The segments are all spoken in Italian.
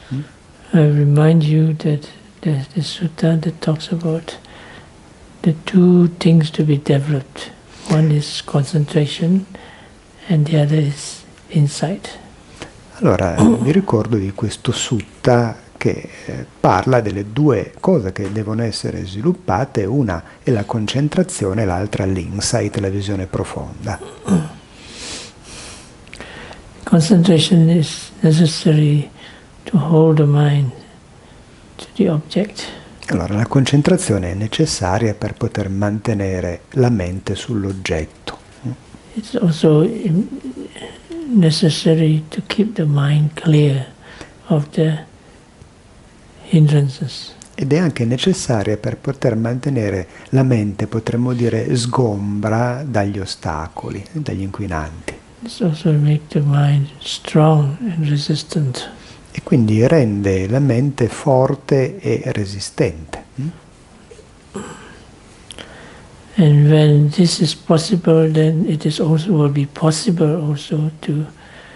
I remind you that there's the sutta that talks about the two things to be developed. One is concentration and the other is insight. Allora, vi ricordo di questo sutta che parla delle due cose che devono essere sviluppate, una è la concentrazione, l'altra l'insight, la visione profonda. Concentration is necessary to hold the mind to the object. Allora, la concentrazione è necessaria per poter mantenere la mente sull'oggetto. It's also necessary to keep the mind clear of the hindrances. Ed è anche necessaria per poter mantenere la mente, potremmo dire, sgombra dagli ostacoli, dagli inquinanti. This also makes the mind strong and resistant. E quindi rende la mente forte e resistente. And when this is possible, then it is also will be possible also to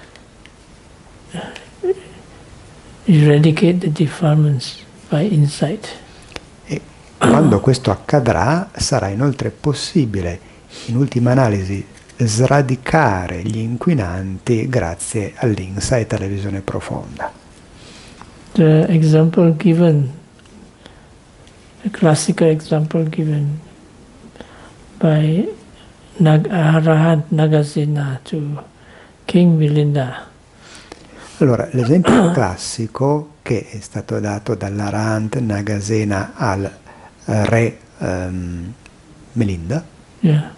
eradicate the defilements by insight. E quando questo accadrà, sarà inoltre possibile, in ultima analisi, sradicare gli inquinanti grazie all'insight, alla visione profonda. The example given, the classical example given by Arahant Nagasena to King Milinda. Allora, l'esempio classico che è stato dato dall'Arahant Nagasena al re Milinda. Yeah.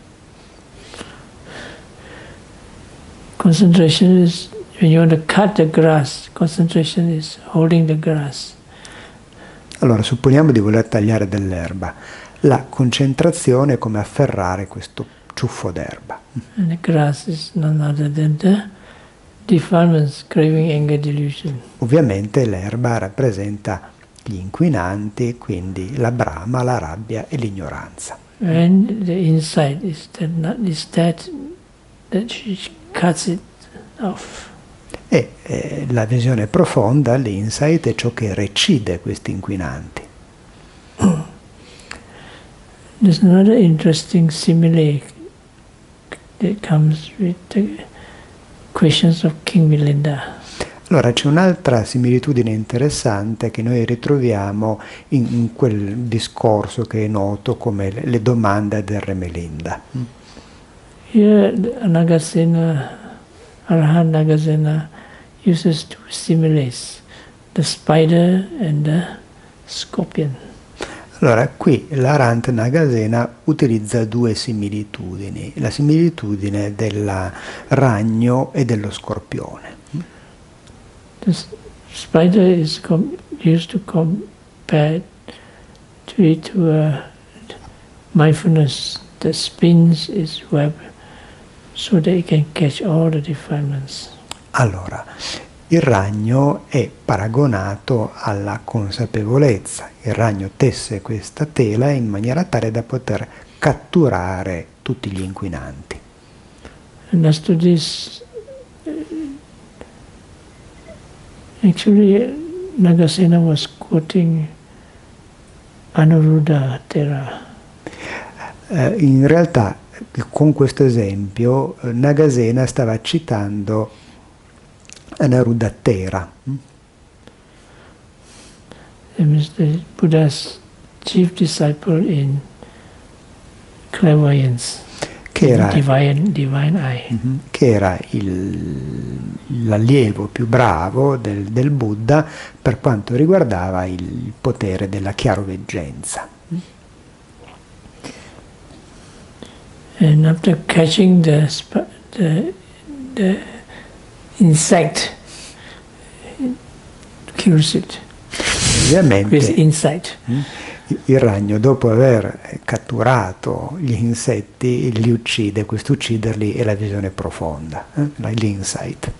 Concentration is, when you want to cut the grass, concentration is holding the grass. Allora, supponiamo di voler tagliare dell'erba. La concentrazione è come afferrare questo ciuffo d'erba. And the grass is none other than the defilements, craving, anger, delusion. Ovviamente l'erba rappresenta gli inquinanti, quindi la brama, la rabbia e l'ignoranza. And the insight is that she cuts it off. E la visione profonda, l'insight, è ciò che recide questi inquinanti. There's another interesting simile that comes with the questions of King Milinda. Allora c'è un'altra similitudine interessante che noi ritroviamo in quel discorso che è noto come le domande del re Milinda. Here, Arahant Nagasena uses two similes, the spider and the scorpion. Allora, qui l'Arahant Nagasena utilizza due similitudini, la similitudine del ragno e dello scorpione. The spider is used to compare to a mindfulness that spins its web so that it can catch all the defilements. Allora, il ragno è paragonato alla consapevolezza. Il ragno tesse questa tela in maniera tale da poter catturare tutti gli inquinanti. And as to this, actually Nagasena was quoting Anuruddha Thera. In realtà, con questo esempio, Nagasena stava citando Anuruddha Thera. The Buddha's chief disciple in clairvoyance, che era, divine eye. Che era l'allievo più bravo del Buddha per quanto riguardava il potere della chiaroveggenza. And after catching the insect, kills it Ovviamente with insight. il ragno, dopo aver catturato gli insetti, li uccide. Questo ucciderli è la visione profonda, l'insight.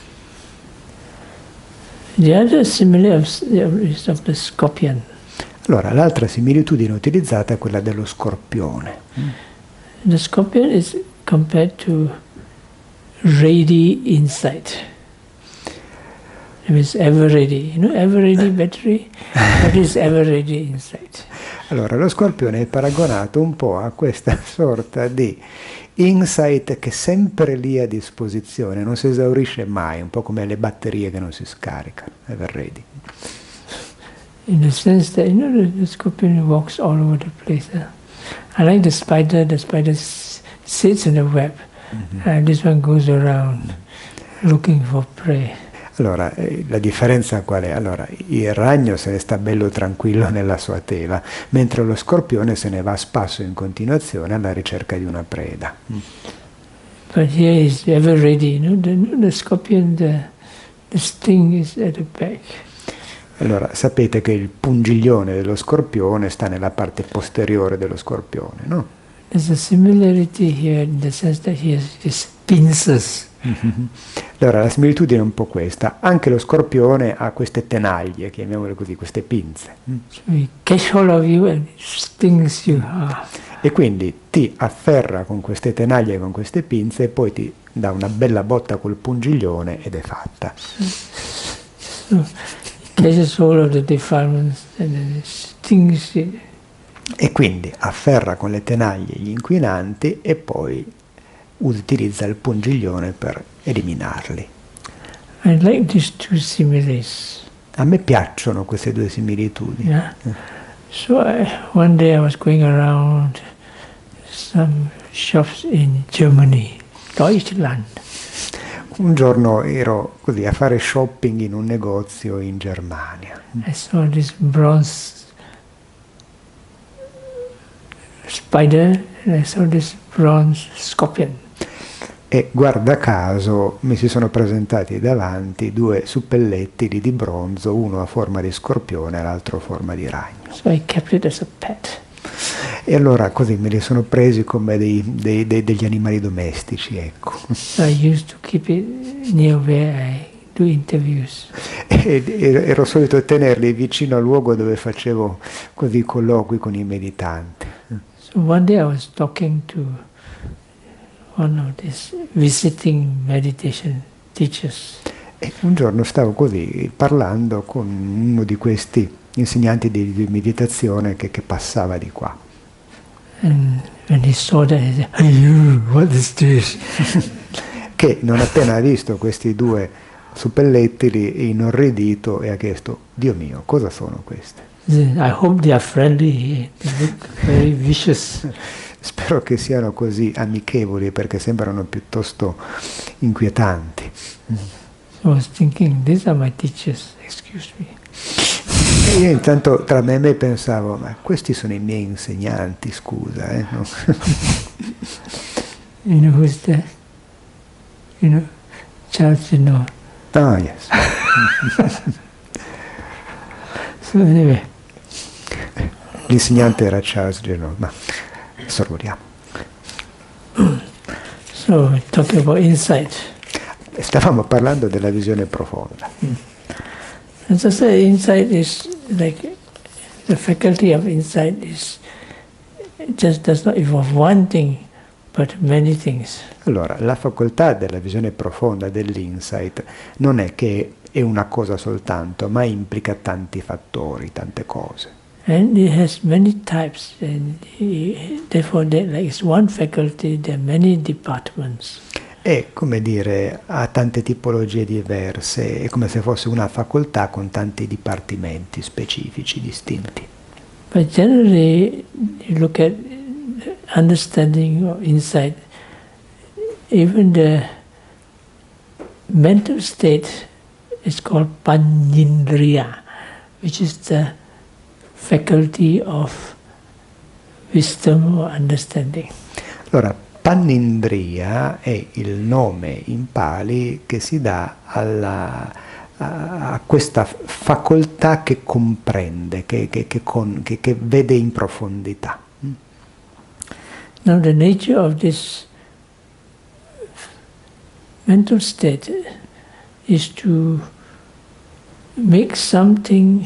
The other simile is of the scorpion. Allora, l'altra similitudine utilizzata è quella dello scorpione. The scorpion is compared to ready insight. It means ever ready. You know, ever ready battery? That is ever ready insight. Allora, lo Scorpione è paragonato un po' a questa sorta di insight che è sempre lì a disposizione, non si esaurisce mai, un po' come le batterie che non si scaricano, ever ready. In the sense that, you know, the scorpion walks all over the place. I like the spider sits in the web, and this one goes around looking for prey. Allora, la differenza qual è? Allora, il ragno se ne sta bello tranquillo nella sua tela, mentre lo Scorpione se ne va a spasso in continuazione alla ricerca di una preda. But here is ever ready. You know, the scorpion, the sting is at the back. Allora, sapete che il pungiglione dello Scorpione sta nella parte posteriore dello Scorpione, no? There's a similarity here in the sense that he has these pincers. Allora, la similitudine è un po' questa. Anche lo Scorpione ha queste tenaglie, chiamiamole così, queste pinze. So he catch hold of you and stings you. E quindi ti afferra con queste tenaglie, con queste pinze, e poi ti dà una bella botta col pungiglione ed è fatta. So catches hold of the defilements and then stings it. E quindi afferra con le tenaglie gli inquinanti e poi utilizza il pungiglione per eliminarli. I like these two similes. A me piacciono queste due similitudini. Yeah. So one day I was going around some shops in Germany, Deutschland. Un giorno ero così a fare shopping in un negozio in Germania. I saw this bronze spider and I saw this bronze scorpion. E guarda caso mi si sono presentati davanti due suppellettili di bronzo, uno a forma di scorpione e l'altro a forma di ragno. So I kept it as a pet. E allora così me li sono presi come degli animali domestici, ecco. So I used to keep it near where I do interviews. E ero solito tenerli vicino al luogo dove facevo così colloqui con i meditanti. So one day I was talking to one of these visiting meditation teachers. E un giorno stavo così parlando con uno di questi insegnanti di meditazione che passava di qua. And when he saw that, he said, "Hey, what is this?" Che non appena ha visto questi due suppellettili, inorridito e ha chiesto: Dio mio, cosa sono queste? I hope they are friendly. They look very vicious. Spero che siano così amichevoli perché sembrano piuttosto inquietanti. So I was thinking, these are my teachers, excuse me. E io intanto tra me e me pensavo, ma questi sono i miei insegnanti, scusa. No? You know who's that? You know, Charles Genoa. Ah, yes. So anyway. L'insegnante era Charles Genoa, ma sorvoliamo. So talking about insight. Stavamo parlando della visione profonda. As I said, insight is like the faculty of insight is just does not involve one thing, but many things. Allora, la facoltà della visione profonda, dell'insight, non è che è una cosa soltanto, ma implica tanti fattori, tante cose. And it has many types, and therefore, like it's one faculty, there are many departments. È, come dire, ha tante tipologie diverse, è come se fosse una facoltà con tanti dipartimenti specifici, distinti. But generally, you look at understanding or insight, even the mental state is called Panindriya, which is the faculty of wisdom or understanding. Allora, Panindriya è il nome in Pali che si dà a questa facoltà che comprende, che vede in profondità. Now the nature of this mental state is to make something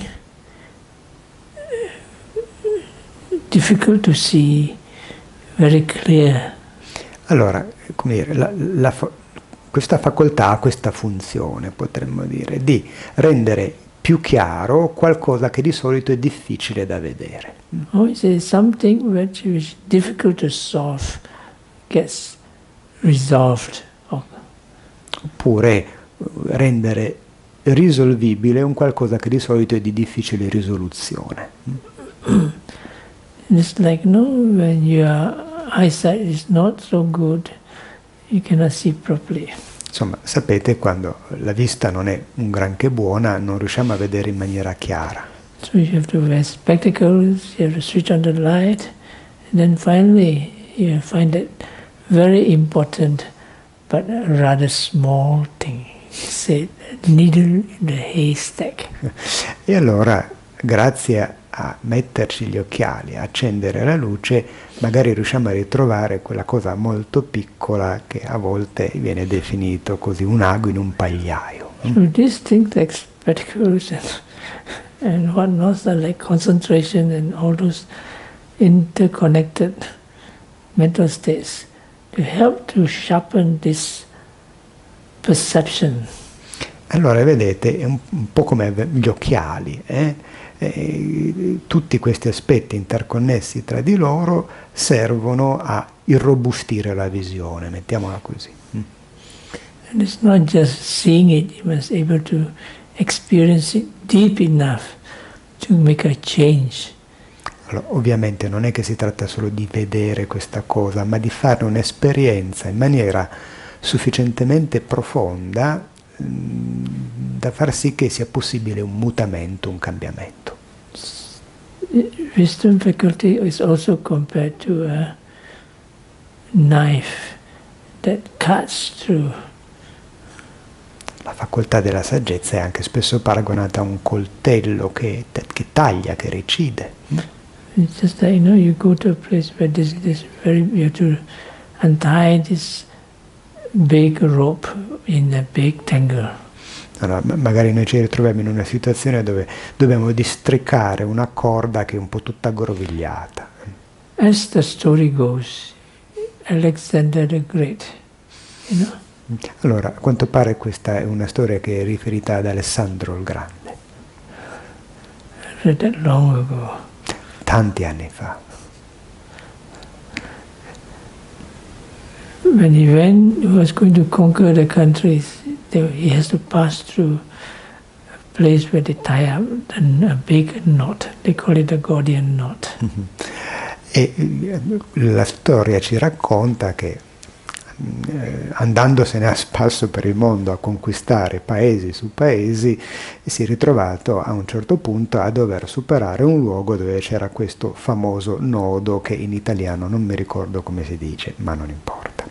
difficult to see very clear. Allora, come dire, questa facoltà ha questa funzione, potremmo dire, di rendere più chiaro qualcosa che di solito è difficile da vedere. Or is it something which is difficult to solve gets resolved? Oppure rendere risolvibile un qualcosa che di solito è di difficile risoluzione. It's like, no, when your eyesight is not so good, you cannot see properly. Insomma, sapete, quando la vista non è un granché buona, non riusciamo a vedere in maniera chiara. So you have to wear spectacles, you have to switch on the light, and then finally you find it very important, but a rather small thing. Say, needle in the haystack. E allora, grazie a metterci gli occhiali, a accendere la luce, magari riusciamo a ritrovare quella cosa molto piccola che a volte viene definito così un ago in un pagliaio. So these things like spectacles and whatnot are like concentration and all those interconnected mental states to help to sharpen this perception. Allora, vedete, è un po' come gli occhiali, tutti questi aspetti interconnessi tra di loro servono a irrobustire la visione, mettiamola così. And it's not just seeing it, you must be able to experience it deep enough to make a change. Allora, ovviamente non è che si tratta solo di vedere questa cosa, ma di fare un'esperienza in maniera sufficientemente profonda da far sì che sia possibile un mutamento, un cambiamento. Wisdom faculty is also compared to a knife that cuts through. La facoltà della saggezza è anche spesso paragonata a un coltello che taglia, che recide. It's just that, you go to a place where you have to untie this big rope in a big tangle. Allora, magari noi ci ritroviamo in una situazione dove dobbiamo districare una corda che è un po' tutta aggrovigliata. As the story goes, Alexander the Great, Allora, a quanto pare questa è una storia che è riferita ad Alessandro il Grande. I read that long ago. Tanti anni fa. When he was going to conquer the countries, he has to pass through a place where they tie up a big knot. They call it the Gordian knot. E la storia ci racconta che andandosene a spasso per il mondo a conquistare paesi su paesi, si è ritrovato a un certo punto a dover superare un luogo dove c'era questo famoso nodo che in italiano non mi ricordo come si dice, ma non importa.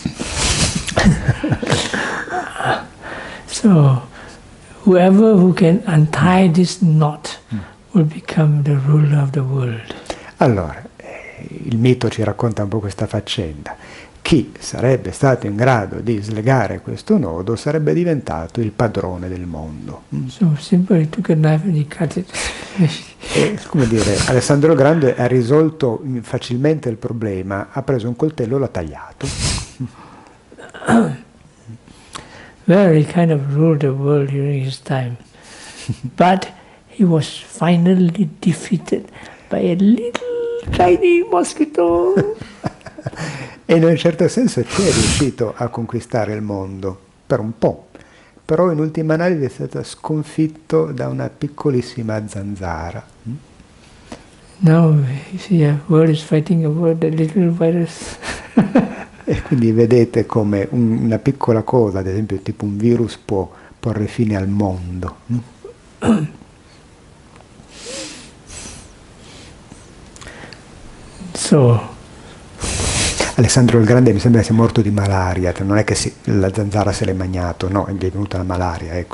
So, whoever who can untie this knot will become the ruler of the world. Allora, il mito ci racconta un po' questa faccenda. Chi sarebbe stato in grado di slegare questo nodo sarebbe diventato il padrone del mondo. So simply he took a knife and he cut it. E, come dire, Alessandro il Grande ha risolto facilmente il problema, ha preso un coltello e l'ha tagliato. Well, he kind of ruled the world during his time. But he was finally defeated by a little tiny mosquito. E in un certo senso ci è riuscito a conquistare il mondo, per un po', però in ultima analisi è stato sconfitto da una piccolissima zanzara. Now, you see, the world is fighting about the little virus. E quindi vedete come una piccola cosa, ad esempio tipo un virus, può porre fine al mondo. So, Alessandro il Grande mi sembra sia morto di malaria, non è che la zanzara se l'è mangiato, no, gli è venuta la malaria, ecco.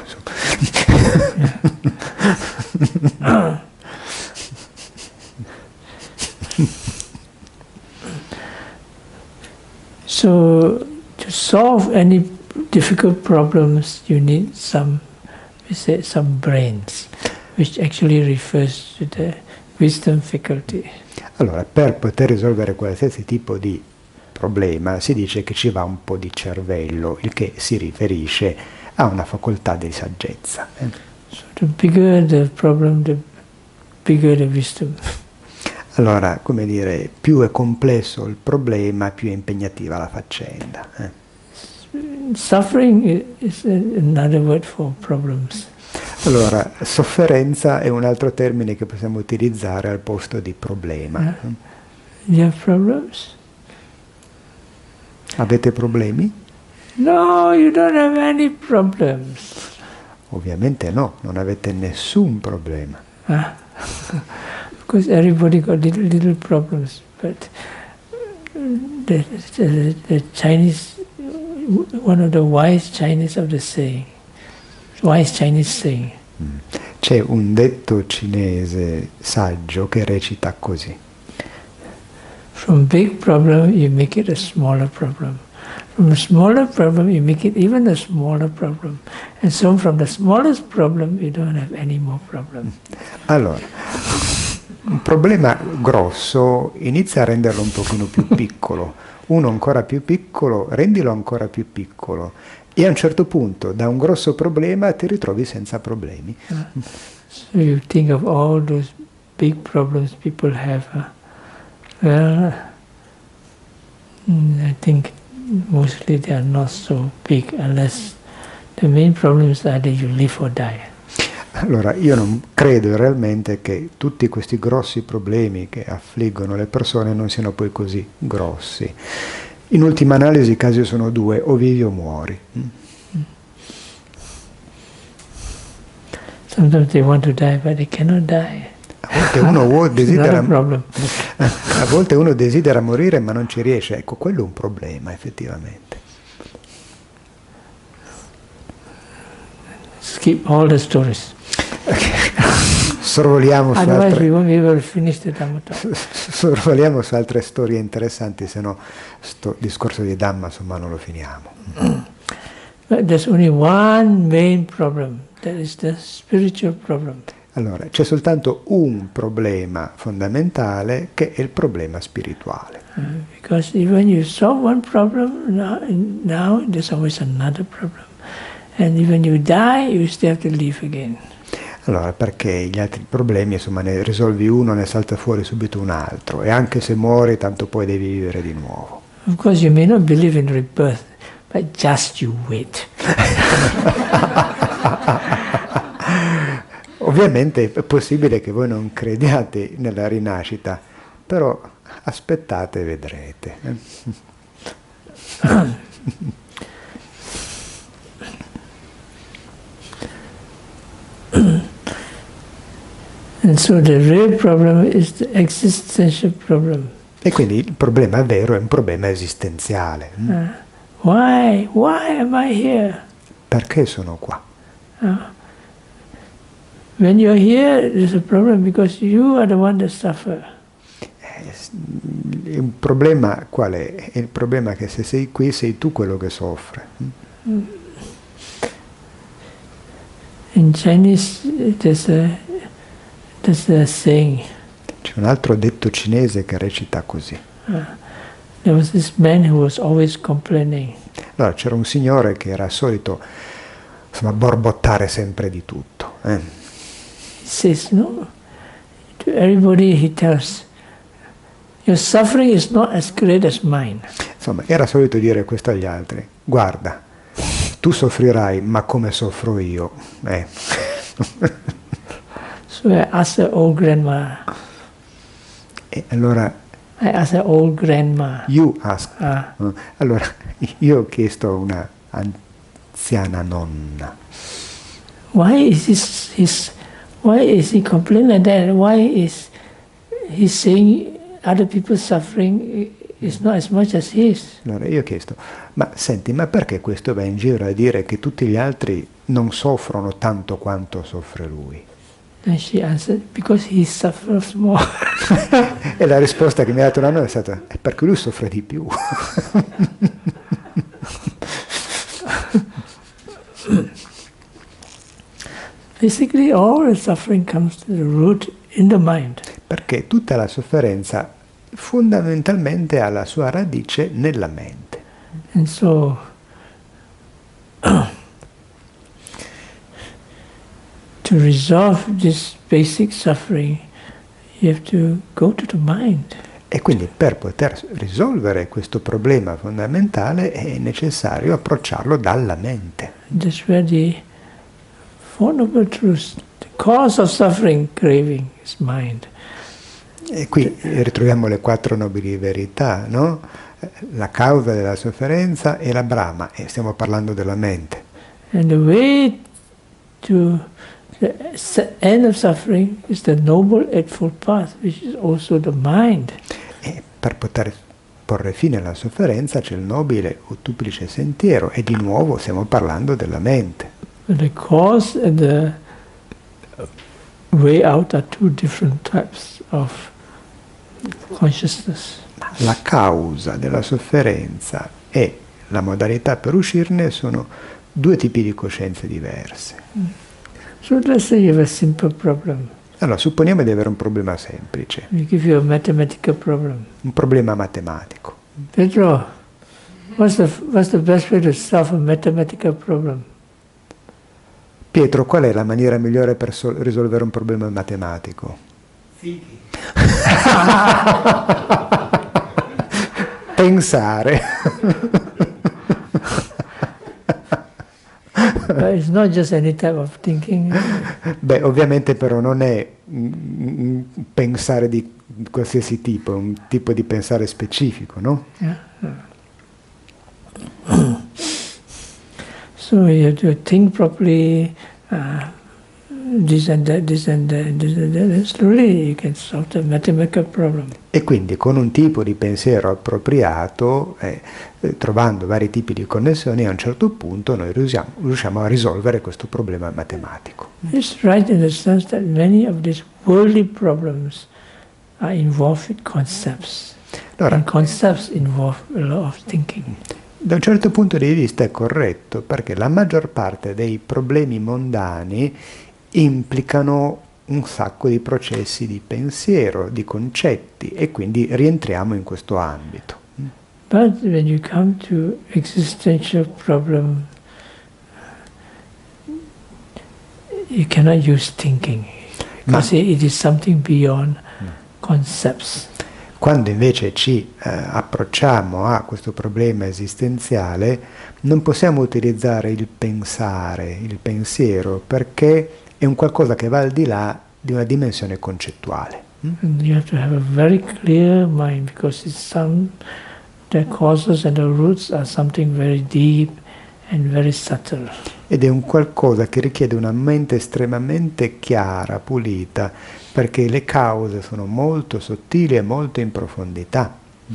So, to solve any difficult problems, you need some brains, which actually refers to the wisdom faculty. Allora, per poter risolvere qualsiasi tipo di problema, si dice che ci va un po' di cervello, il che si riferisce a una facoltà di saggezza. So the bigger the problem, the bigger the wisdom. Allora, come dire, più è complesso il problema, più è impegnativa la faccenda. Suffering is another word for problems. Allora, sofferenza è un altro termine che possiamo utilizzare al posto di problema. You have problems? Avete problemi? No, you don't have any problems. Ovviamente no, non avete nessun problema. Of course, everybody got little problems, but the Chinese, one of the wise Chinese of the saying, wise Chinese saying. C'è un detto cinese saggio che recita così. From big problem, you make it a smaller problem. From a smaller problem, you make it even a smaller problem. And so from the smallest problem, you don't have any more problem. Allora, un problema grosso inizia a renderlo un pochino più piccolo. Uno ancora più piccolo, rendilo ancora più piccolo. E a un certo punto, da un grosso problema, ti ritrovi senza problemi. So you think of all those big problems people have. Well, I think mostly they are not so big unless the main problem is either you live or die. Allora, io non credo realmente che tutti questi grossi problemi che affliggono le persone non siano poi così grossi. In ultima analisi i casi sono due, o vivi o muori. Sometimes they want to die, but they cannot die. A volte uno desidera morire ma non ci riesce. Ecco, quello è un problema, effettivamente. Skip all the stories. Sorvoliamo su Otherwise we won't be able to finish the Dhamma talk. Sorvoliamo su altre storie interessanti, se no sto discorso di Dhamma insomma non lo finiamo. But there's only one main problem, that is the spiritual problem. Allora, c'è soltanto un problema fondamentale che è il problema spirituale. Because when you solve one problem, now there's always another problem. And when you die, you still have to live again. Allora, perché gli altri problemi, insomma, ne risolvi uno, ne salta fuori subito un altro. E anche se muori, tanto poi devi vivere di nuovo. Of course, you may not believe in rebirth, but just you wait. Ovviamente è possibile che voi non crediate nella rinascita, però aspettate e vedrete. And so the real problem is the existential problem. E quindi il problema vero è un problema esistenziale. Why? Why am I here? Perché sono qua? When you're here, there's a problem because you are the one that suffers. Il problema qual è? Il problema è che se sei qui sei tu quello che soffre. In Chinese, there's a saying. C'è un altro detto cinese che recita così. There was this man who was always complaining. Allora, c'era un signore che era solito, insomma, borbottare sempre di tutto. He says, no, to everybody he tells, your suffering is not as great as mine. Insomma, era solito dire questo agli altri. Guarda, tu soffrirai, ma come soffro io. So I asked the old grandma. E allora I asked the old grandma. you ask. Allora, io ho chiesto a una anziana nonna. Why is he complaining like that? Why is he saying other people's suffering is not as much as his? Allora io ho chiesto, ma senti, ma perché questo va in giro a dire che tutti gli altri non soffrono tanto quanto soffre lui? And she answered, because he suffers more. E la risposta che mi ha dato la nonna è stata, è perché lui soffre di più. Basically, all the suffering comes to the root in the mind. Perché tutta la sofferenza fondamentalmente ha la sua radice nella mente. And so, to resolve this basic suffering, you have to go to the mind. E quindi per poter risolvere questo problema fondamentale è necessario approcciarlo dalla mente. That's where the Four Noble Truths, the cause of suffering, craving, is mind. E qui ritroviamo le quattro nobili verità, no? La causa della sofferenza è la Brahma, e stiamo parlando della mente. And the way to the end of suffering is the Noble Eightfold Path, which is also the mind. E per poter porre fine alla sofferenza c'è il nobile ottuplice sentiero, e di nuovo stiamo parlando della mente. But the cause and the way out are two different types of consciousness. La causa della sofferenza e la modalità per uscirne sono due tipi di coscienze diverse. So let's say you have a simple problem. Allora, supponiamo di avere un problema semplice, We give you a mathematical problem. un problema matematico. Pedro, what's the best way to solve a mathematical problem? Pietro, qual è la maniera migliore per risolvere un problema matematico? Pensare. But it's not just any type of thinking. Beh, ovviamente però non è pensare di qualsiasi tipo, è un tipo di pensare specifico, no? Yeah. So you have to think properly, this and that, this and that, this and that, and slowly you can solve the mathematical problem. E quindi con un tipo di pensiero appropriato, trovando vari tipi di connessioni, a un certo punto noi riusciamo a risolvere questo problema matematico. It's right in the sense that many of these worldly problems are involved with concepts. Allora, And concepts involve a lot of thinking. da un certo punto di vista è corretto, perché la maggior parte dei problemi mondani implicano un sacco di processi di pensiero, di concetti, e quindi rientriamo in questo ambito. But when you come to existential problem, you cannot use thinking, because it is something beyond concepts. Quando invece ci approcciamo a questo problema esistenziale, non possiamo utilizzare il pensare, il pensiero, perché è un qualcosa che va al di là di una dimensione concettuale. And you have to have a very clear mind, because the causes and the roots are something very deep and very subtle. Ed è un qualcosa che richiede una mente estremamente chiara, pulita, perché le cause sono molto sottili e molto in profondità.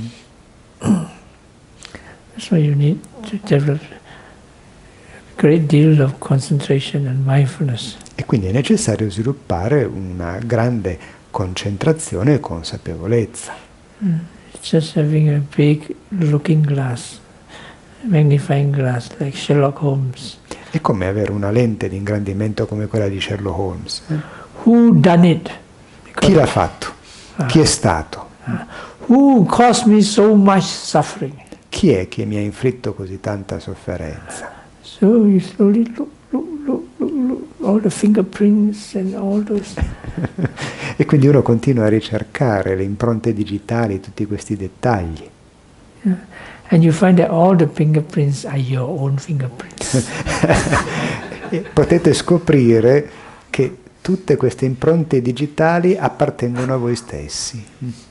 That's why you need to develop a great deal of concentration and mindfulness. E quindi è necessario sviluppare una grande concentrazione e consapevolezza. It's just having a big looking glass, magnifying glass, like Sherlock Holmes. È come avere una lente di ingrandimento come quella di Sherlock Holmes. Who done it? Chi l'ha fatto? Chi è stato? Who caused me so much suffering? Chi è che mi ha inflitto così tanta sofferenza? So you slowly look, all the fingerprints and all those. E quindi uno continua a ricercare le impronte digitali, tutti questi dettagli. And you find that all the fingerprints are your own fingerprints. E potete scoprire che tutte queste impronte digitali appartengono a voi stessi.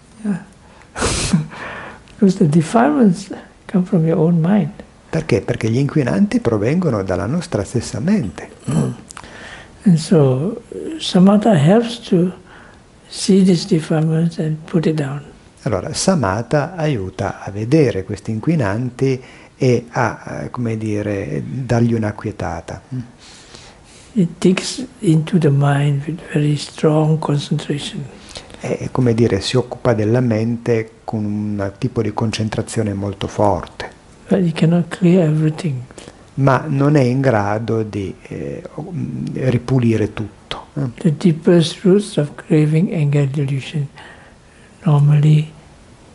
Because the defilements come from your own mind. Perché? Perché gli inquinanti provengono dalla nostra stessa mente. And so samatha helps to see these defilements and put it down. Allora, samatha aiuta a vedere questi inquinanti e a, come dire, dargli una quietata. It digs into the mind with very strong concentration. È come dire, si occupa della mente con un tipo di concentrazione molto forte. But it cannot clear everything. Ma non è in grado di ripulire tutto. The deepest roots of craving, anger, delusion normally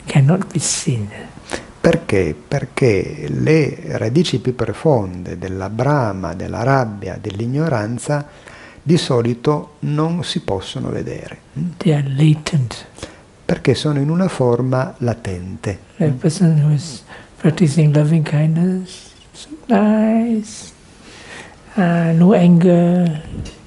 cannot be seen. Perché? Perché le radici più profonde della brama, della rabbia, dell'ignoranza di solito non si possono vedere. They are latent. Perché sono in una forma latente. A person who is practicing loving kindness, so nice, no anger,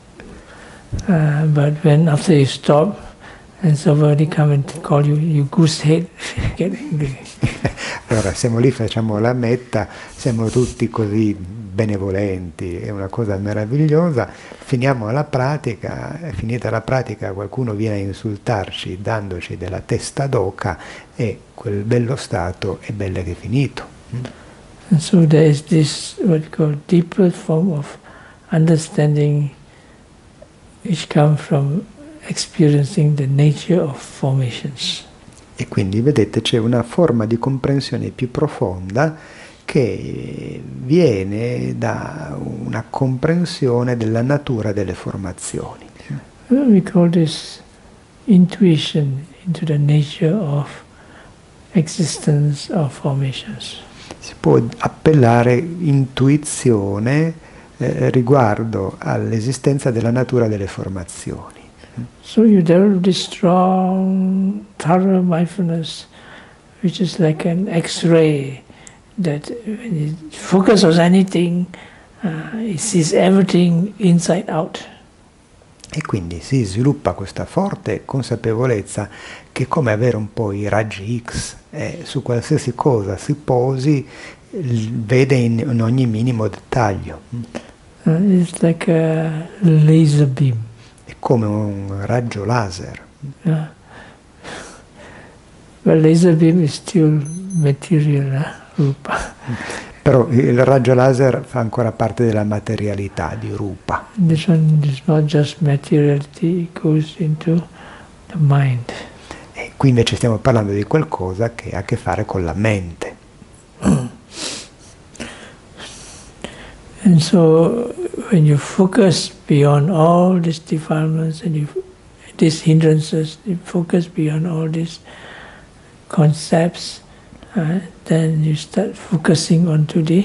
but when after you stop and somebody come and call you, you goose head, get angry. Allora, siamo lì, facciamo la metta, siamo tutti così benevolenti, è una cosa meravigliosa, finiamo la pratica, finita la pratica qualcuno viene a insultarci dandoci della testa d'oca e quel bello stato è bello che è finito. And so there is this what we call deeper form of understanding which comes from experiencing the nature of formations. E quindi vedete c'è una forma di comprensione più profonda che viene da una comprensione della natura delle formazioni. We call this intuition into the nature of existence of formations. Si può appellare intuizione riguardo all'esistenza della natura delle formazioni. So you develop this strong, thorough mindfulness, which is like an X-ray that when you focus on anything, it sees everything inside out. E quindi si sviluppa questa forte consapevolezza che è come avere un po' i raggi X, su qualsiasi cosa si posi vede in ogni minimo dettaglio. It's like a laser beam. È come un raggio laser. But laser beam is still material, rupa. Però il raggio laser fa ancora parte della materialità di rupa. This one is not just materiality, it goes into the mind. E qui invece stiamo parlando di qualcosa che ha a che fare con la mente. And so when you focus beyond all these defilements and these hindrances, you focus beyond all these concepts, then you start focusing onto the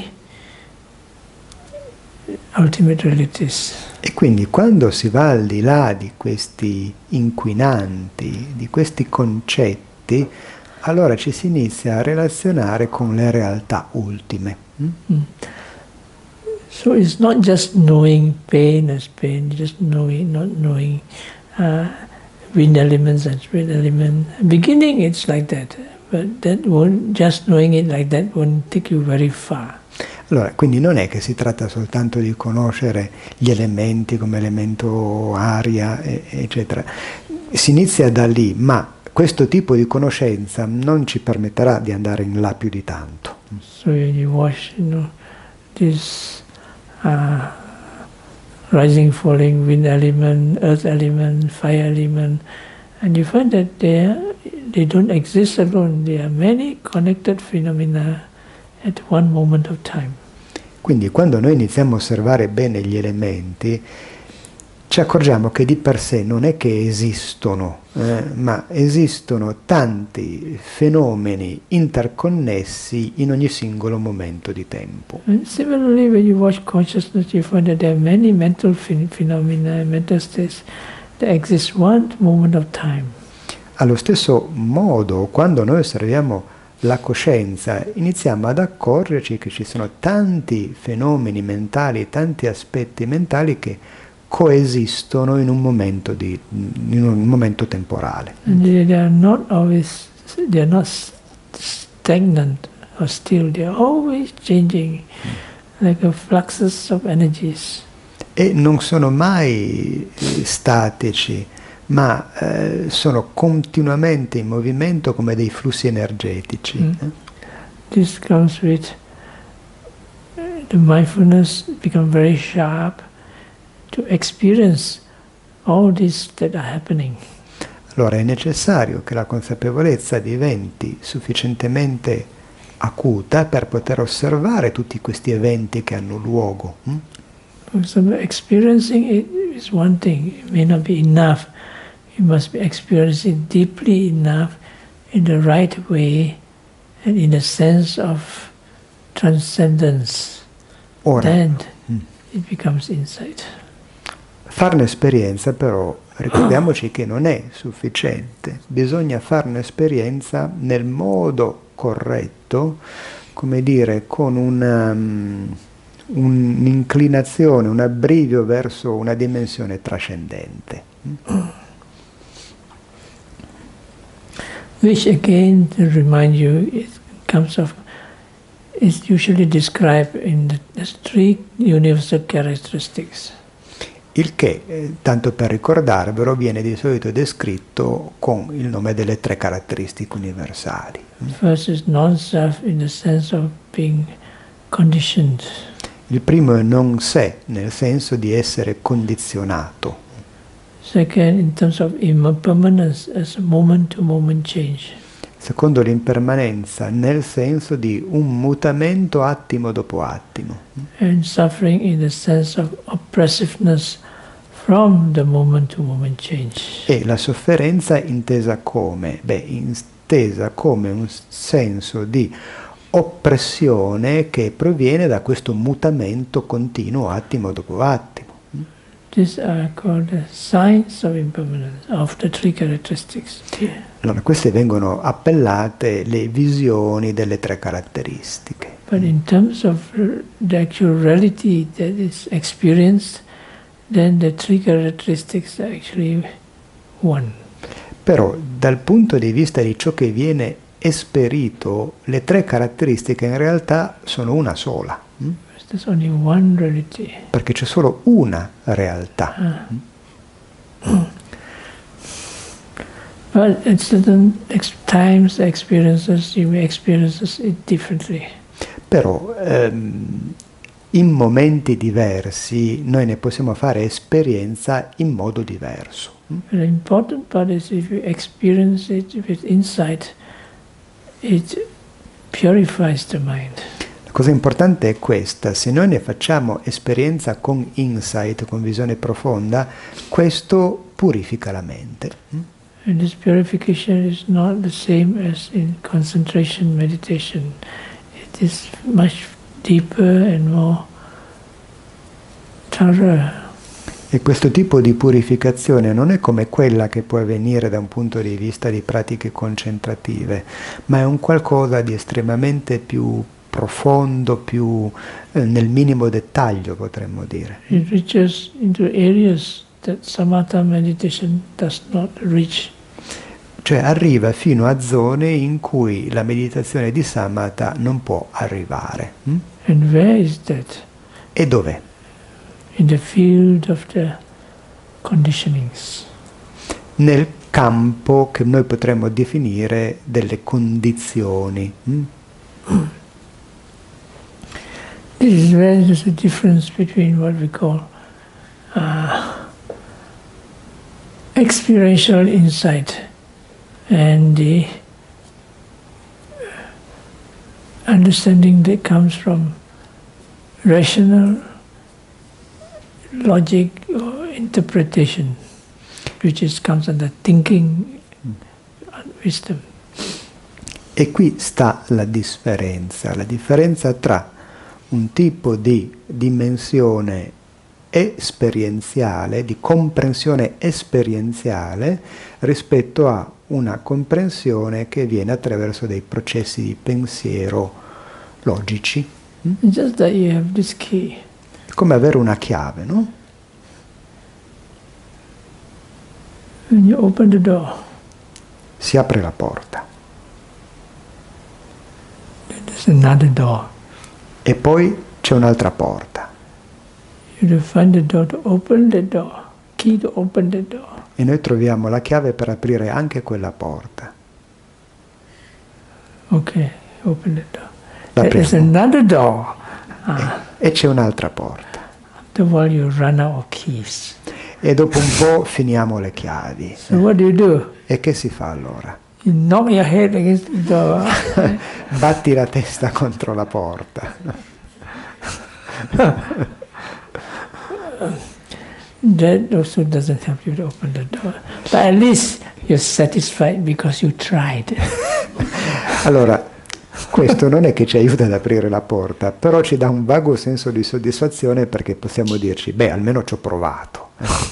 ultimate realities. E quindi quando si va al di là di questi inquinanti, di questi concetti, allora ci si inizia a relazionare con le realtà ultime. So it's not just knowing pain as pain, just knowing, not knowing wind elements and spirit element. Beginning it's like that, but that won't, just knowing it like that won't take you very far. Allora, quindi non è che si tratta soltanto di conoscere gli elementi come elemento aria, eccetera. Si inizia da lì, ma questo tipo di conoscenza non ci permetterà di andare in là più di tanto. So you watch, this rising, falling, wind element, earth element, fire element, and you find that they don't exist alone. There are many connected phenomena at one moment of time. Quindi quando noi iniziamo a osservare bene gli elementi, ci accorgiamo che di per sé non è che esistono, ma esistono tanti fenomeni interconnessi in ogni singolo momento di tempo. And similarly, when you watch consciousness, you find that there are many mental phenomena, mental states that exist one moment of time. Allo stesso modo, quando noi osserviamo la coscienza, iniziamo ad accorgerci che ci sono tanti fenomeni mentali, tanti aspetti mentali che coesistono in un momento temporale. And they are not always, they are not stagnant or still, they are always changing, like a fluxus of energies. E non sono mai statici, ma sono continuamente in movimento come dei flussi energetici. This comes with the mindfulness become very sharp to experience all this that are happening. Allora è necessario che la consapevolezza diventi sufficientemente acuta per poter osservare tutti questi eventi che hanno luogo. For example, experiencing it is one thing, it may not be enough. You must be experiencing deeply enough in the right way and in a sense of transcendence, Ora, then it becomes insight. farne esperienza però, ricordiamoci che non è sufficiente, bisogna farne esperienza nel modo corretto, come dire, con un'inclinazione, un abbrivio verso una dimensione trascendente. Which again, to remind you, is usually described as 3 universal characteristics. Il che, tanto per ricordarvelo, viene di solito descritto con il nome delle 3 caratteristiche universali. First is non-self in the sense of being conditioned. Il primo è non sé, nel senso di essere condizionato. Second, in terms of impermanence as a moment-to-moment change. Secondo, l'impermanenza, nel senso di un mutamento attimo dopo attimo. And suffering in the sense of oppressiveness from the moment-to-moment change. E la sofferenza intesa come? Intesa come un senso di oppressione che proviene da questo mutamento continuo attimo dopo attimo. These are called the signs of impermanence, of the 3 characteristics. Yeah. Allora, queste vengono appellate le visioni delle 3 caratteristiche. But in terms of the actual reality that is experienced, then the 3 characteristics are actually one. Però dal punto di vista di ciò che viene esperito, le 3 caratteristiche in realtà sono una sola. There's only one reality. Perché c'è solo una realtà. But at certain times, experiences, you may experience it differently. Però in momenti diversi noi ne possiamo fare esperienza in modo diverso. The important part is if you experience it with insight, it purifies the mind. La cosa importante è questa: se noi ne facciamo esperienza con insight, con visione profonda, questo purifica la mente. And this purification is not the same as in concentration meditation. It is much deeper and more thorough. E questo tipo di purificazione non è come quella che può avvenire da un punto di vista di pratiche concentrative, ma è un qualcosa di estremamente più profondo, più nel minimo dettaglio, potremmo dire. It reaches into areas that samatha meditation does not reach. Cioè arriva fino a zone in cui la meditazione di samatha non può arrivare. And where is that? E dov'è? In the field of the conditionings. Nel campo che noi potremmo definire delle condizioni. This is where there's a difference between what we call experiential insight and the understanding that comes from rational logic or interpretation, which comes under thinking and wisdom. E qui sta la differenza tra un tipo di dimensione esperienziale, di comprensione esperienziale, rispetto a una comprensione che viene attraverso dei processi di pensiero logici. Just that you have this key. È come avere una chiave, no? When you open the door, Si apre la porta. there's another door. E poi c'è un'altra porta. You have to find the door to open the door, key to open the door. E noi troviamo la chiave per aprire anche quella porta. Okay, open the door. L'apriamo. There's another door. E c'è un'altra porta. After a while you run out of keys. E dopo un po' finiamo le chiavi. So what do? E che si fa allora? You knock your head against the door. Batti la testa contro la porta. That also doesn't help you to open the door. But at least you're satisfied because you tried. Allora, questo non è che ci aiuta ad aprire la porta, però ci dà un vago senso di soddisfazione perché possiamo dirci, beh, almeno ci ho provato.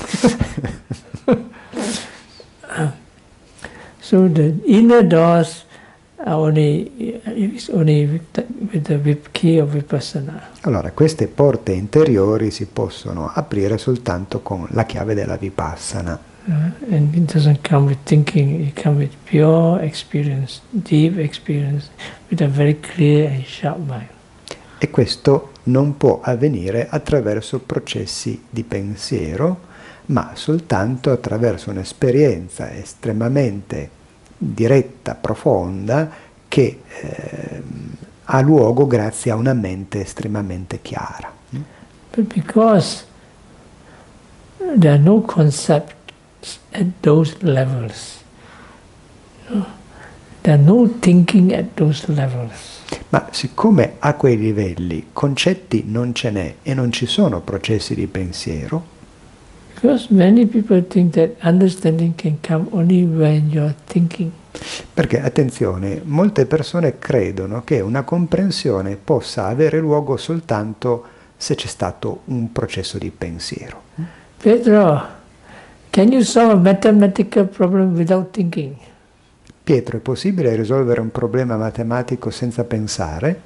So the inner doors are only with the key of Vipassana. Allora, queste porte interiori si possono aprire soltanto con la chiave della Vipassana. And it doesn't come with thinking, it comes with pure experience, deep experience, with a very clear and sharp mind. E questo non può avvenire attraverso processi di pensiero, ma soltanto attraverso un'esperienza estremamente diretta, profonda, che ha luogo grazie a una mente estremamente chiara. But because there are no concepts at those levels, there are no thinking at those levels. Ma siccome a quei livelli concetti non ce n'è e non ci sono processi di pensiero, Because many people think that understanding can come only when you're thinking. perché, attenzione, molte persone credono che una comprensione possa avere luogo soltanto se c'è stato un processo di pensiero. Pedro, can you solve a mathematical problem without thinking? Pietro, è possibile risolvere un problema matematico senza pensare?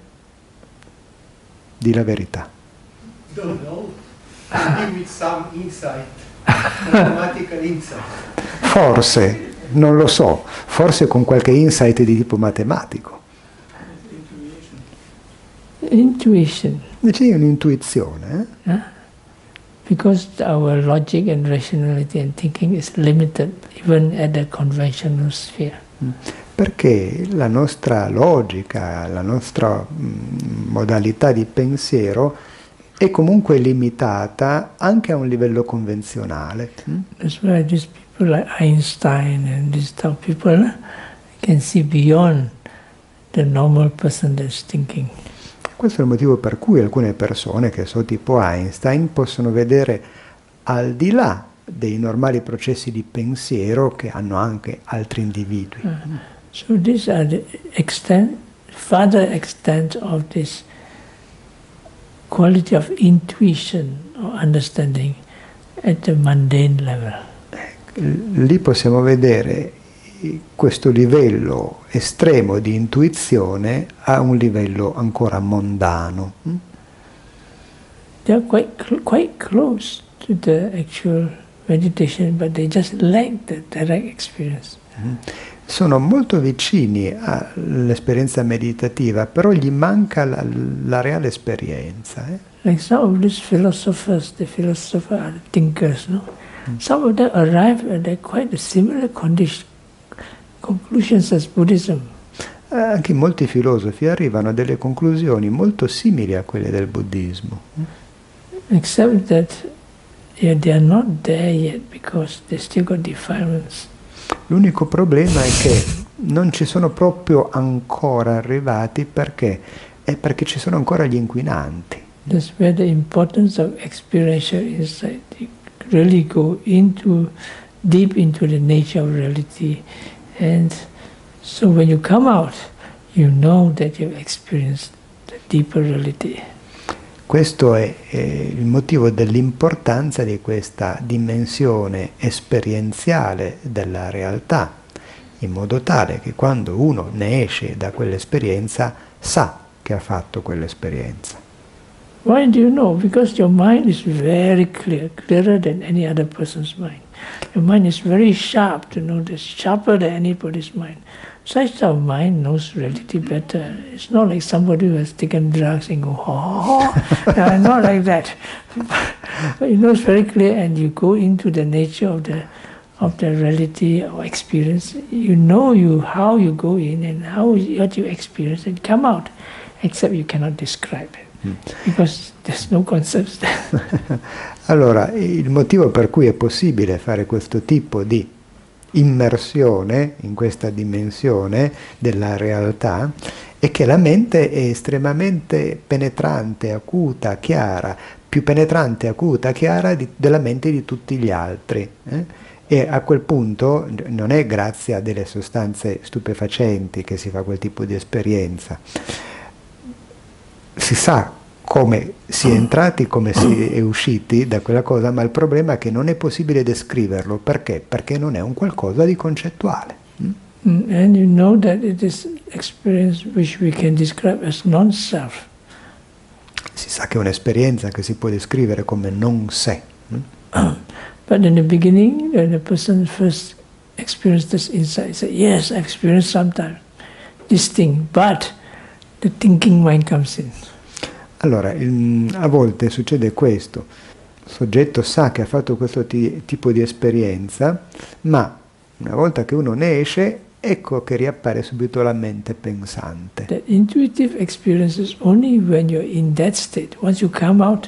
Di la verità. Don't know. Maybe with some insight, mathematical insight. Forse, non lo so, forse con qualche insight di tipo matematico. Intuition. C'è un'intuizione, Because our logic and rationality and thinking is limited even at the conventional sphere. Perché la nostra logica, la nostra modalità di pensiero è comunque limitata anche a un livello convenzionale. That's why these people like Einstein and these type of people can see beyond the normal person that's thinking. Questo è il motivo per cui alcune persone, che sono tipo Einstein, possono vedere al di là dei normali processi di pensiero che hanno anche altri individui. So these are the further extent of this quality of intuition or understanding at the mundane level. Lì possiamo vedere questo livello estremo di intuizione a un livello ancora mondano. They are quite close to the actual meditation, but they just lack the direct experience. Sono molto vicini all'esperienza meditativa, però gli manca la reale esperienza. Like some of these philosophers, the philosophers are thinkers, no? Some of them arrive at quite similar conclusions as Buddhism. Anche molti filosofi arrivano a delle conclusioni molto simili a quelle del buddismo. Except that they are not there yet because they still got defilements. L'unico problema è che non ci sono proprio ancora arrivati perché ci sono ancora gli inquinanti. That's where the importance of experiential insight. You really go deep into the nature of reality, and so when you come out, you know that you've experienced the deeper reality. Questo è il motivo dell'importanza di questa dimensione esperienziale della realtà, in modo tale che quando uno ne esce da quell'esperienza sa che ha fatto quell'esperienza. Why do you know? Because your mind is very clear, clearer than any other person's mind. Your mind is very sharp to know this, sharper than anybody's mind. Such a mind knows reality better. It's not like somebody who has taken drugs and go, not like that. But it knows very clear, and you go into the nature of the reality or experience. You know how you go in and what you experience and come out, except you cannot describe it. Because there's no concepts there. Allora, il motivo per cui è possibile fare questo tipo di immersione in questa dimensione della realtà è che la mente è estremamente penetrante, acuta, chiara, più penetrante, acuta, chiara della mente di tutti gli altri. E a quel punto non è grazie a delle sostanze stupefacenti che si fa quel tipo di esperienza. Si sa come si è entrati, come si è usciti da quella cosa, ma il problema è che non è possibile descriverlo. Perché? Perché non è un qualcosa di concettuale. And you know that it is experience which we can describe as non-self. Si sa che è un'esperienza che si può descrivere come non sé. But in the beginning, when the person first experienced this insight, say, yes, I experienced sometimes this thing, but the thinking mind comes in. Allora, a volte succede questo. Il soggetto sa che ha fatto questo tipo di esperienza, ma una volta che uno ne esce, ecco che riappare subito la mente pensante. The intuitive experience is only when you're in that state. Once you come out,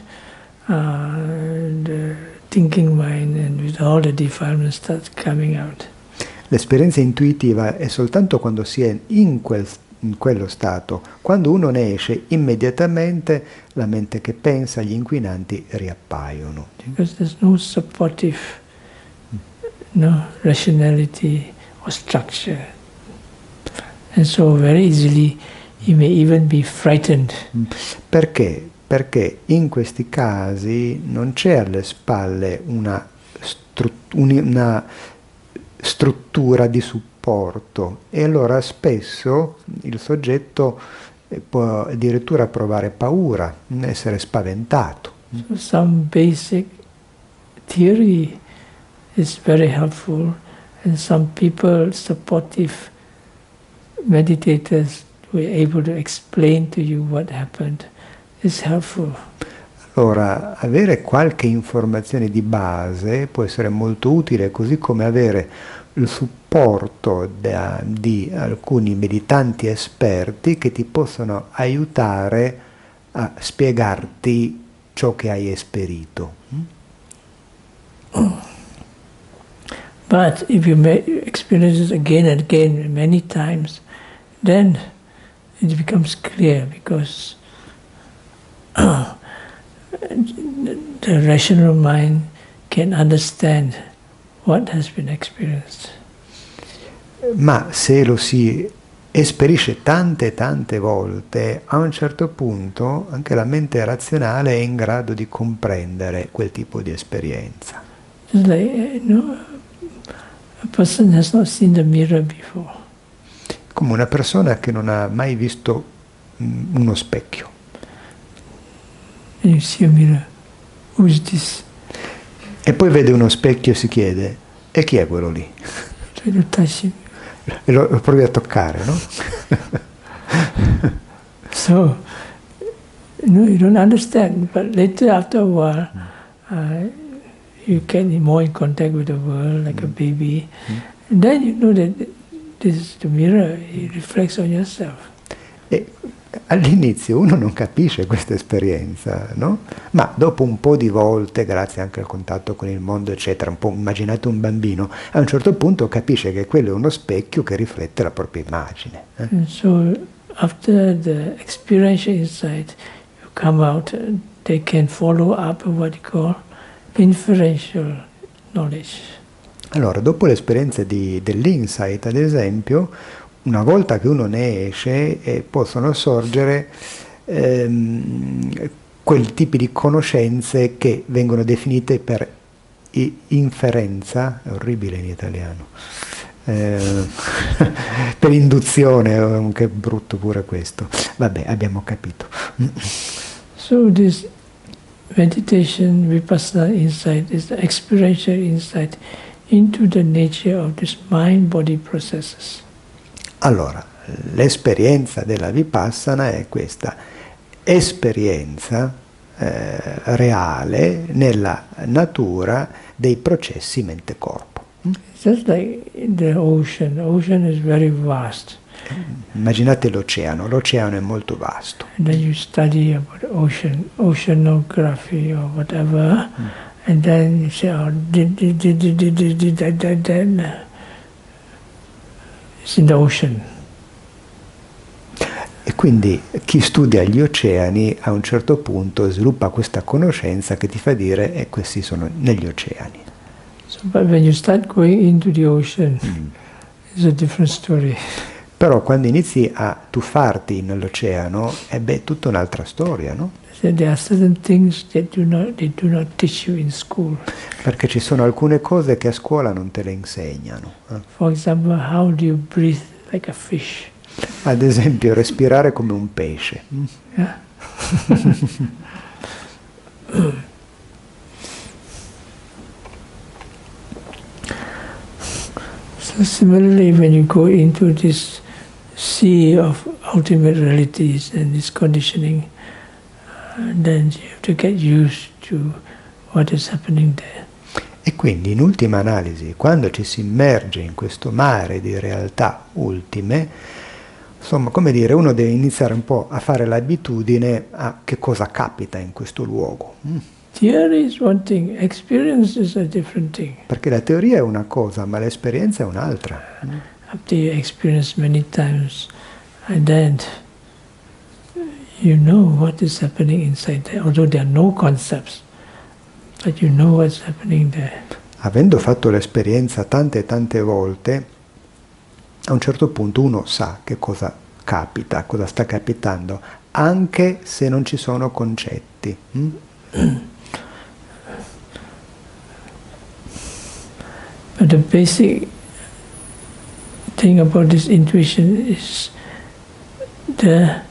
the thinking mind and with all the defilements starts coming out. L'esperienza intuitiva è soltanto quando si è in quello stato. Quando uno ne esce, immediatamente la mente che pensa, gli inquinanti riappaiono. Because there's no supportive, no rationality or structure. And so very easily you may even be frightened. Perché? Perché in questi casi non c'è alle spalle una struttura di supporto e allora spesso il soggetto può addirittura provare paura, essere spaventato. So some basic theory is very helpful, and some people, supportive meditators, were able to explain to you what happened. Is helpful. Allora, avere qualche informazione di base può essere molto utile, così come avere il supporto di alcuni meditanti esperti che ti possono aiutare a spiegarti ciò che hai esperito. But if you experience it again and again, many times, then it becomes clear, because the rational mind can understand what has been experienced. Ma se lo si esperisce tante volte, a un certo punto anche la mente razionale è in grado di comprendere quel tipo di esperienza. It's like, a person has not seen the mirror before. Come una persona che non ha mai visto uno specchio. And you see a mirror. Who is this? E poi vede uno specchio e si chiede, e chi è quello lì? Try to touch him. E lo provi a toccare, no? So, you don't understand, but later, after a while, you get more in contact with the world, like a baby, and then you know that this is the mirror, it reflects on yourself. E all'inizio uno non capisce questa esperienza, no? Ma dopo un po' di volte, grazie anche al contatto con il mondo, eccetera, un po', immaginate un bambino, a un certo punto capisce che quello è uno specchio che riflette la propria immagine. And so, after the experiential insight, you come out, they can follow up what you call inferential knowledge. Allora, dopo l'esperienza dell'insight, ad esempio, una volta che uno ne esce, possono sorgere quel tipo di conoscenze che vengono definite per inferenza, è orribile in italiano, per induzione, che brutto pure questo. Vabbè, abbiamo capito. So this meditation, vipassana insight, is the experiential insight into the nature of these mind-body processes. Allora, l'esperienza della vipassana è questa esperienza reale nella natura dei processi mente-corpo. It's just like the ocean. The ocean is very vast. Immaginate l'oceano è molto vasto. And then you study about oceanography or whatever, and then you say, oh, it's in the ocean. Quindi chi studia gli oceani a un certo punto sviluppa questa conoscenza che ti fa dire questi sono negli oceani. So, but when you start going into the ocean, it's a different story. Però quando inizi a tuffarti nell'oceano, è tutta un'altra storia, no? So there are certain things that they do not teach you in school. Perché ci sono alcune cose che a scuola non te le insegnano. For example, how do you breathe like a fish? Ad esempio, respirare come un pesce. Yeah? So similarly, when you go into this sea of ultimate realities and this conditioning, then you have to get used to what is happening there. E quindi, in ultima analisi, quando ci si immerge in questo mare di realtà ultime, insomma, come dire, uno deve iniziare un po' a fare l'abitudine a che cosa capita in questo luogo. Theory is one thing, experience is a different thing. Perché la teoria è una cosa, ma l'esperienza è un'altra. After you experience many times, and then you know what is happening inside there, although there are no concepts, but you know what's happening there. Avendo fatto l'esperienza tante e tante volte, a un certo punto uno sa che cosa capita, cosa sta capitando, anche se non ci sono concetti. But the basic thing about this intuition is the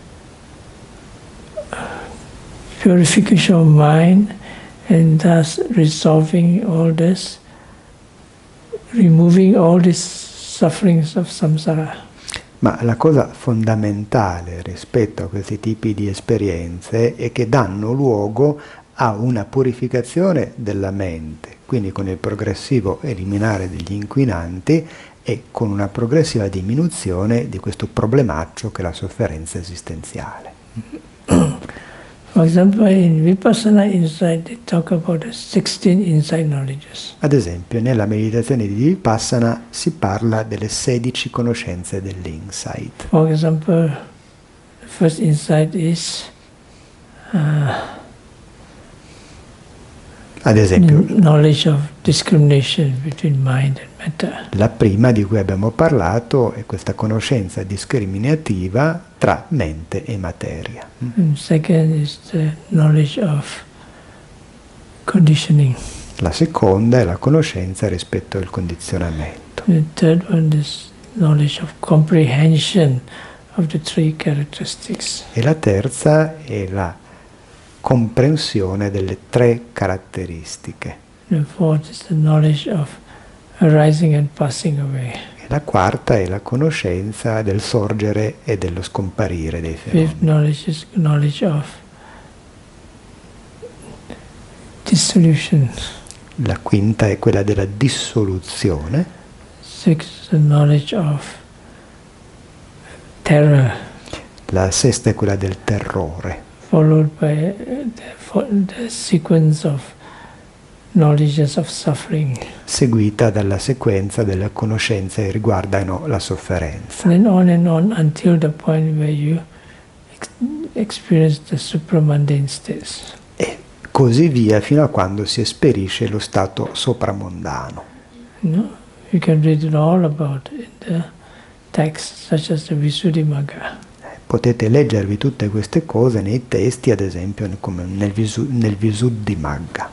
purification of mind, and thus resolving all this, removing all these sufferings of samsara. Ma la cosa fondamentale rispetto a questi tipi di esperienze è che danno luogo a una purificazione della mente, quindi con il progressivo eliminare degli inquinanti e con una progressiva diminuzione di questo problemaccio che è la sofferenza esistenziale. For example, in Vipassana Insight, they talk about the 16 insight knowledges. Ad esempio, nella meditazione di Vipassana si parla delle 16 conoscenze dell'insight. For example, the first insight is Ad esempio, knowledge of discrimination between mind and matter. la prima di cui abbiamo parlato è questa conoscenza discriminativa tra mente e materia. And second is the knowledge of conditioning. La seconda è la conoscenza rispetto al condizionamento. The third one is knowledge of comprehension of the three characteristics. E la terza è la comprensione delle tre caratteristiche. The fourth is the knowledge of arising and passing away. E la quarta è la conoscenza del sorgere e dello scomparire dei fenomeni. Fifth knowledge is knowledge of dissolution. La quinta è quella della dissoluzione. Sixth, the knowledge of terror, La sesta è quella del terrore, followed by the sequence of knowledges of suffering. seguita dalla sequenza delle conoscenze che riguardano la sofferenza. And on until the point where you experience the supramundane states. E così via fino a quando si esperisce lo stato sopramondano. You can read it all about in the texts such as the Visuddhimagga. Potete leggervi tutte queste cose nei testi, ad esempio come nel Visuddhimagga.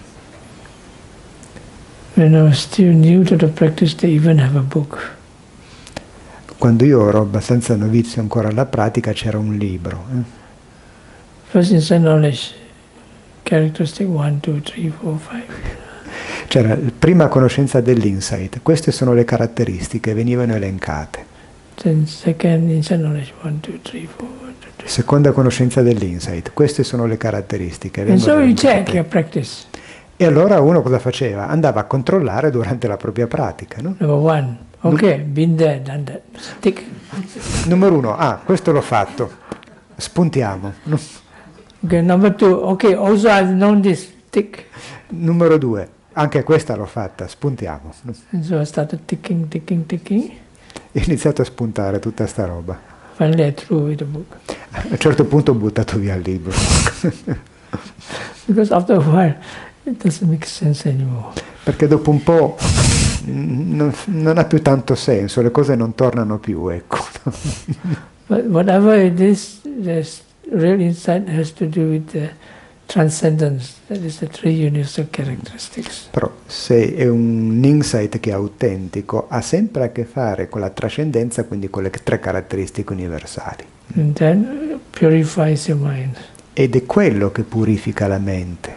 When I was still new to the practice, they even have a book. Quando io ero abbastanza novizio ancora alla pratica c'era un libro. First insight knowledge, characteristic 1, 2, 3, 4, 5. C'era la prima conoscenza dell'insight, queste sono le caratteristiche, venivano elencate. Then second insight knowledge, 1, 2, 3, 4, 1, 2, 3. Seconda conoscenza dell'insight, queste sono le caratteristiche. And vengono so you elencate. check your practice. E allora uno cosa faceva? Andava a controllare durante la propria pratica, no? Number 1, okay, been there, done that. Tick. Numero 1, questo l'ho fatto, spuntiamo. Okay, number 2, okay, also I've known this. Tick. Numero 2, anche questa l'ho fatta, spuntiamo. And so I started ticking. Ho iniziato a spuntare tutta sta roba. Finally, I threw away the book. A un certo punto ho buttato via il libro. Because after a while, it doesn't make sense anymore. Perché dopo un po' non ha più tanto senso, le cose non tornano più, ecco. But whatever it is, the real insight has to do with the transcendence, that is the three universal characteristics. Però se è un insight che è autentico, ha sempre a che fare con la trascendenza, quindi con le tre caratteristiche universali. And then purifies your mind. Ed è quello che purifica la mente.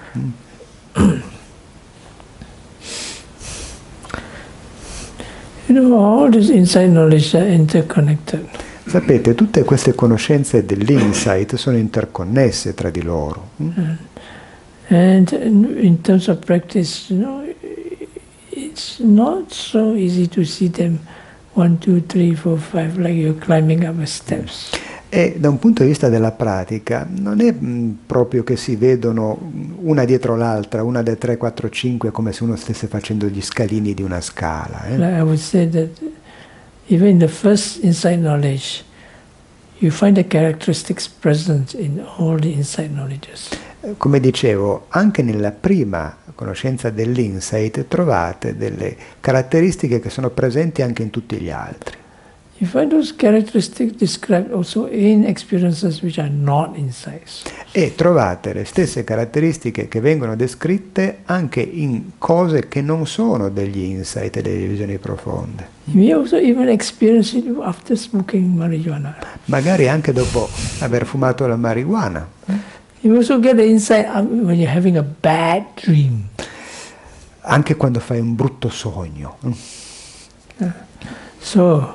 You know, all this insight knowledge are interconnected. Sapete, tutte queste conoscenze dell'insight sono interconnesse tra di loro. And in terms of practice, you know, it's not so easy to see them 1, 2, 3, 4, 5, like you're climbing up the steps. E da un punto di vista della pratica non è proprio che si vedono una dietro l'altra, una da 3, 4, 5, come se uno stesse facendo gli scalini di una scala. Like I would say that even in the first insight knowledge, you find the characteristics present in all the insight knowledges. Come dicevo, anche nella prima conoscenza dell'insight trovate delle caratteristiche che sono presenti anche in tutti gli altri. You find those characteristics described also in experiences which are not insights. E trovate le stesse caratteristiche che vengono descritte anche in cose che non sono degli insight e delle visioni profonde. We also even experience it after smoking marijuana. Magari anche dopo aver fumato la marijuana. You also get the insight when you're having a bad dream. Anche quando fai un brutto sogno. So,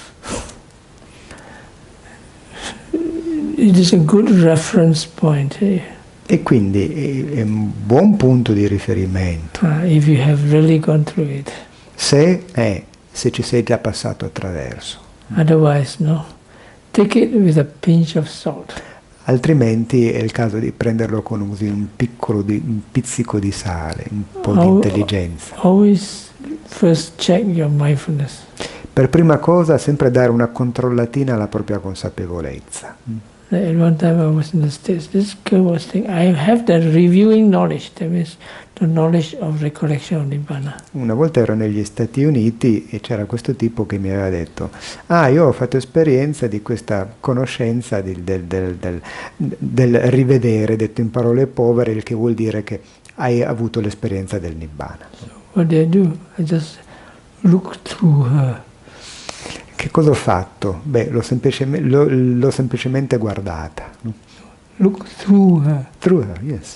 it is a good reference point. E quindi è un buon punto di riferimento. If you have really gone through it. Se ci sei già passato attraverso. Otherwise, no. Take it with a pinch of salt. Altrimenti è il caso di prenderlo con un pizzico di sale, un po' di intelligenza. Always first check your mindfulness. Per prima cosa, sempre dare una controllatina alla propria consapevolezza. At one time I was in the States, this girl was saying, I have the reviewing knowledge, that means the knowledge of recollection of Nibbana. Una volta ero negli Stati Uniti e c'era questo tipo che mi aveva detto: io ho fatto esperienza di questa conoscenza del rivedere, detto in parole povere, il che vuol dire che hai avuto l'esperienza del Nibbana. So what did I do? I just looked through her. Che cosa ho fatto? Beh, l'ho semplicemente guardata. Look through her. Through her, yes.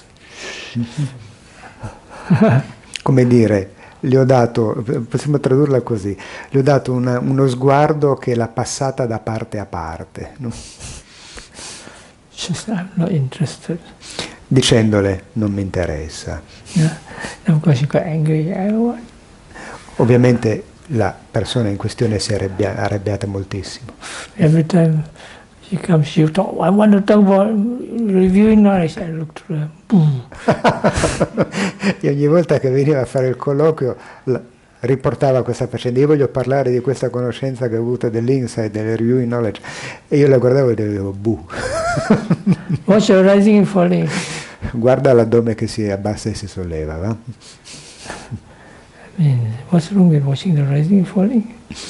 Come dire, le ho dato, possiamo tradurla così, le ho dato uno sguardo che l'ha passata da parte a parte. No? Just, I'm not interested. Dicendole, non mi interessa. Yeah. And of course she got angry. Ovviamente la persona in questione si è arrabbiata moltissimo. Every time she comes, she talk, I want to talk about reviewing knowledge. I look through her. Boom. E ogni volta che veniva a fare il colloquio riportava questa faccenda. Io voglio parlare di questa conoscenza che ho avuto dell'insight, del reviewing knowledge. E io la guardavo e dicevo, buh. Watch your rising and falling. Guarda l'addome che si abbassa e si solleva, va? What's wrong with watching the rising and falling?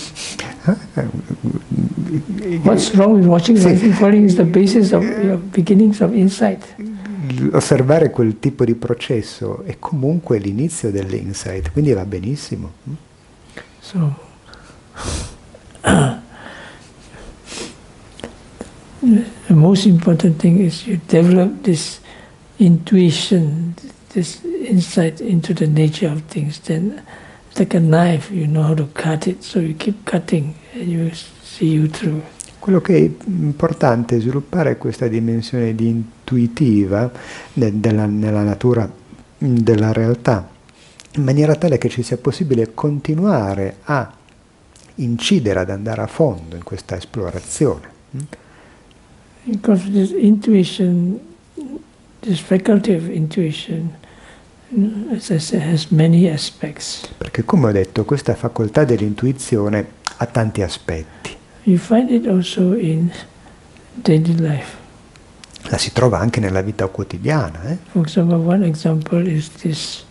What's wrong with watching the rising and falling is the basis of your beginnings of insight. Osservare quel tipo di processo è comunque l'inizio dell'insight, quindi va benissimo. So, the most important thing is you develop this intuition, this insight into the nature of things. Then, it's like a knife, you know how to cut it, so you keep cutting and you see you through. Quello che è importante è sviluppare questa dimensione di intuitiva nella natura della realtà, in maniera tale che ci sia possibile continuare a incidere, ad andare a fondo in questa esplorazione. Because this intuition, this faculty of intuition, as I said, has many aspects. Perché, come ho detto, questa facoltà dell'intuizione ha tanti aspetti. You find it also in daily life. La si trova anche nella vita quotidiana. For example, one example is this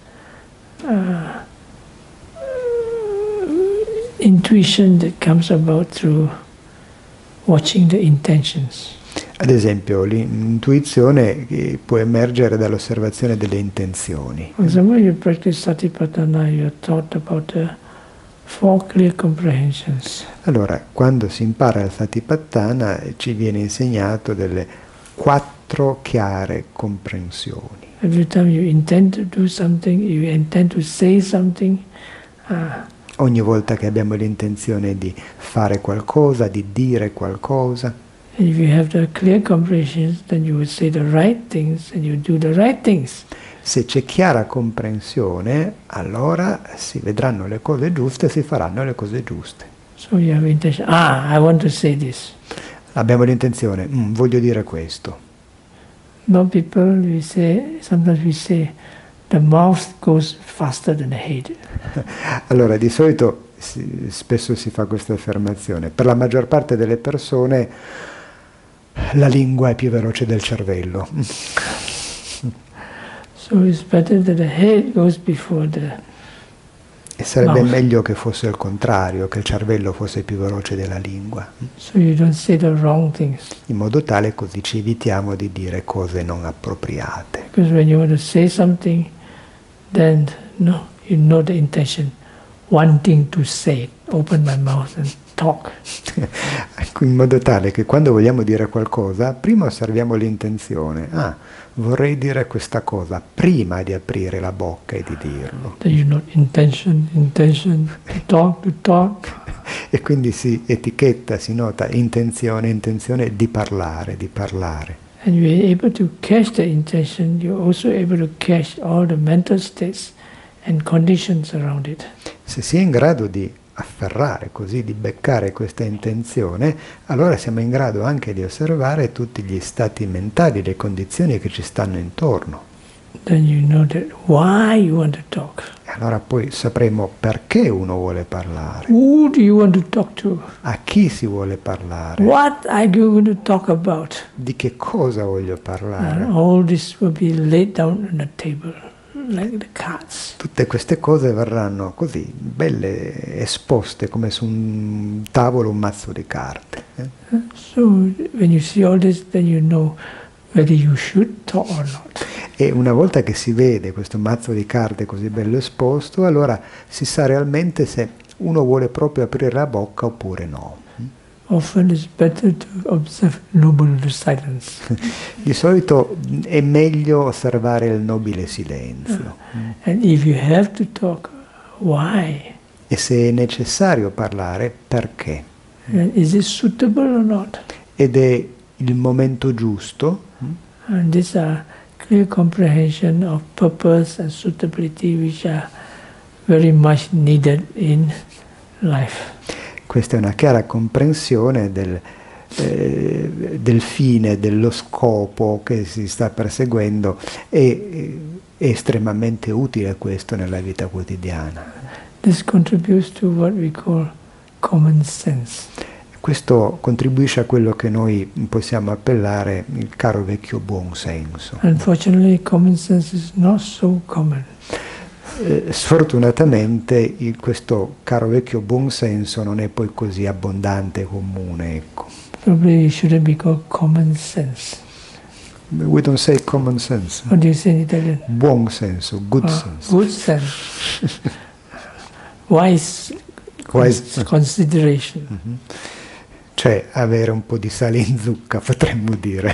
intuition that comes about through watching the intentions. Ad esempio, l'intuizione che può emergere dall'osservazione delle intenzioni. For example, you practice Satipatthana, you are taught about the 4 clear comprehensions. Allora, quando si impara il Satipatthana ci viene insegnato delle 4 chiare comprensioni. Every time you intend to do something, you intend to say something, Ogni volta che abbiamo l'intenzione di fare qualcosa, di dire qualcosa, and if you have the clear comprehensions, then you will say the right things and you do the right things. se c'è chiara comprensione, allora si vedranno le cose giuste e si faranno le cose giuste. So you have intention, I want to say this. Abbiamo l'intenzione, voglio dire questo. No people, sometimes we say, the mouth goes faster than the head. Allora, di solito spesso si fa questa affermazione. Per la maggior parte delle persone la lingua è più veloce del cervello. So it's better that the head goes before the E sarebbe mouth. meglio che fosse il contrario, che il cervello fosse più veloce della lingua, So you don't say the wrong things. in modo tale così ci evitiamo di dire cose non appropriate. Because when you want to say something, then you know the intention, wanting to say it, open my mouth and talk. In modo tale che quando vogliamo dire qualcosa, prima osserviamo l'intenzione. Vorrei dire questa cosa prima di aprire la bocca e di dirlo. Then you know intention, to talk. E quindi si etichetta, si nota intenzione di parlare, di parlare. And you are able to catch the intention, you're also able to catch all the mental states and conditions around it. Se si è in grado di afferrare così, di beccare questa intenzione, allora siamo in grado anche di osservare tutti gli stati mentali, le condizioni che ci stanno intorno. Then you know that why you want to talk. E allora poi sapremo perché uno vuole parlare, Who do you want to talk to? a chi si vuole parlare, What are you going to talk about? di che cosa voglio parlare. And all this will be laid down on the table, like the cards. Tutte queste cose verranno così, belle, esposte come su un tavolo, un mazzo di carte. So when you see all this, then you know whether you should talk or not. E una volta che si vede questo mazzo di carte così bello esposto, allora si sa realmente se uno vuole proprio aprire la bocca oppure no. Often it's better to observe noble silence. Di solito è meglio osservare il nobile silenzio. And if you have to talk, why? E se è necessario parlare, perché? And is it suitable or not? Ed è il momento giusto? And these are clear comprehension of purpose and suitability which are very much needed in life. Questa è una chiara comprensione del fine, dello scopo che si sta perseguendo e è estremamente utile questo nella vita quotidiana. This contributes to what we call common sense. Questo contribuisce a quello che noi possiamo appellare il caro vecchio buon senso. Unfortunately, common sense is not so common. Sfortunatamente questo caro vecchio buon senso non è poi così abbondante e comune, ecco. Probably it shouldn't be called common sense. We don't say common sense. What do you say in Italian? Buon senso, good sense. Good sense. Wise consideration. Mm-hmm. Cioè avere un po' di sale in zucca, potremmo dire.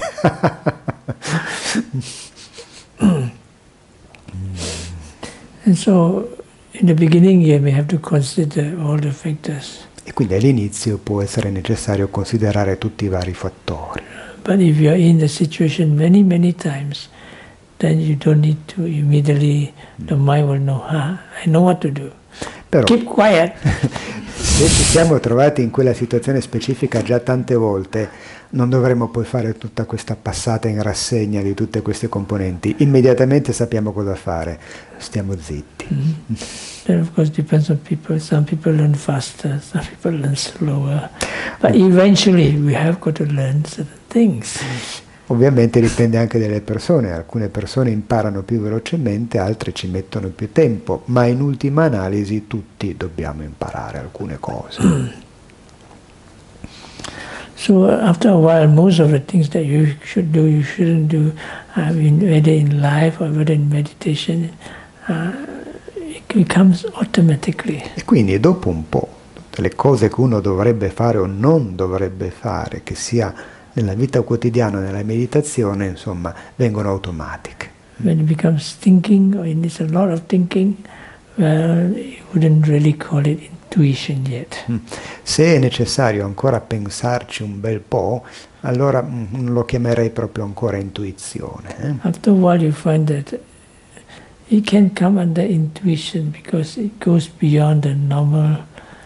And so, in the beginning, you may have to consider all the factors. E quindi all'inizio può essere necessario considerare tutti i vari fattori. But if you are in the situation many, many times, then you don't need to immediately, the mind will know, I know what to do. Però, Keep quiet. se ci siamo trovati in quella situazione specifica già tante volte, non dovremmo poi fare tutta questa passata in rassegna di tutte queste componenti. Immediatamente sappiamo cosa fare. Stiamo zitti. Then of course depends on people. Some people learn faster, some people learn slower. But eventually we have got to learn certain things. Ovviamente dipende anche dalle persone, alcune persone imparano più velocemente, altre ci mettono più tempo, ma in ultima analisi tutti dobbiamo imparare alcune cose. So after a while, most of the things that you should do, you shouldn't do, whether in life or whether in meditation, it becomes automatically. E quindi dopo un po', tutte le cose che uno dovrebbe fare o non dovrebbe fare, che sia nella vita quotidiana, nella meditazione, insomma, vengono automatiche. When it becomes thinking, or it needs a lot of thinking, well, you wouldn't really call it intuition yet. Se è necessario ancora pensarci un bel po', allora non lo chiamerei proprio ancora intuizione. After a while you find that it can come under intuition because it goes beyond the normal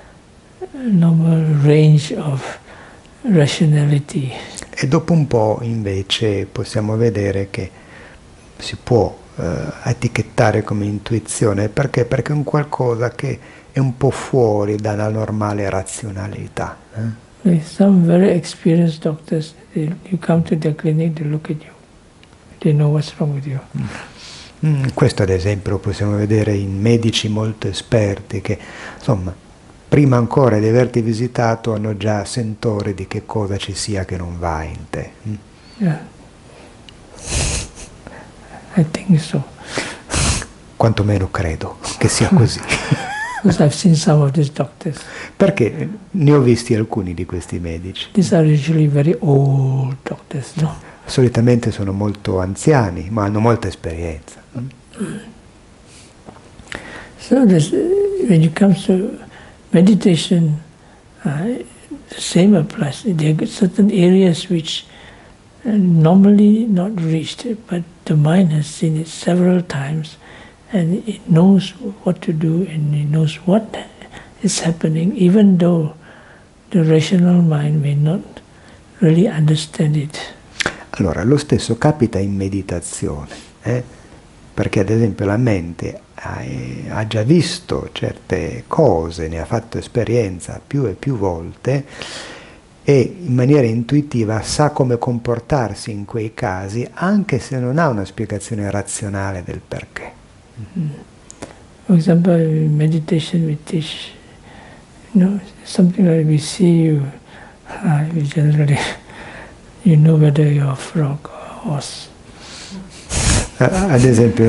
range of rationality. E dopo un po' invece possiamo vedere che si può etichettare come intuizione, perché? Perché è un qualcosa che è un po' fuori dalla normale razionalità. Like some very experienced doctors, you come to their clinic, they look at you, they know what's wrong with you. Questo ad esempio lo possiamo vedere in medici molto esperti che, insomma, prima ancora di averti visitato hanno già sentore di che cosa ci sia che non va in te. Yeah. I think so. Quantomeno credo che sia così. Because I've seen some of these doctors. Perché ne ho visti alcuni di questi medici. These are usually very old doctors, no? Solitamente sono molto anziani, ma hanno molta esperienza. So when it comes to meditation, the same applies. There are certain areas which are normally not reached, but the mind has seen it several times, and it knows what to do, and it knows what is happening, even though the rational mind may not really understand it. Allora, lo stesso capita in meditazione, perché ad esempio la mente ha già visto certe cose, ne ha fatto esperienza più e più volte e in maniera intuitiva sa come comportarsi in quei casi, anche se non ha una spiegazione razionale del perché. For example, in meditation we teach, something like we see you, we generally, you know whether you're a frog or a horse. Ad esempio,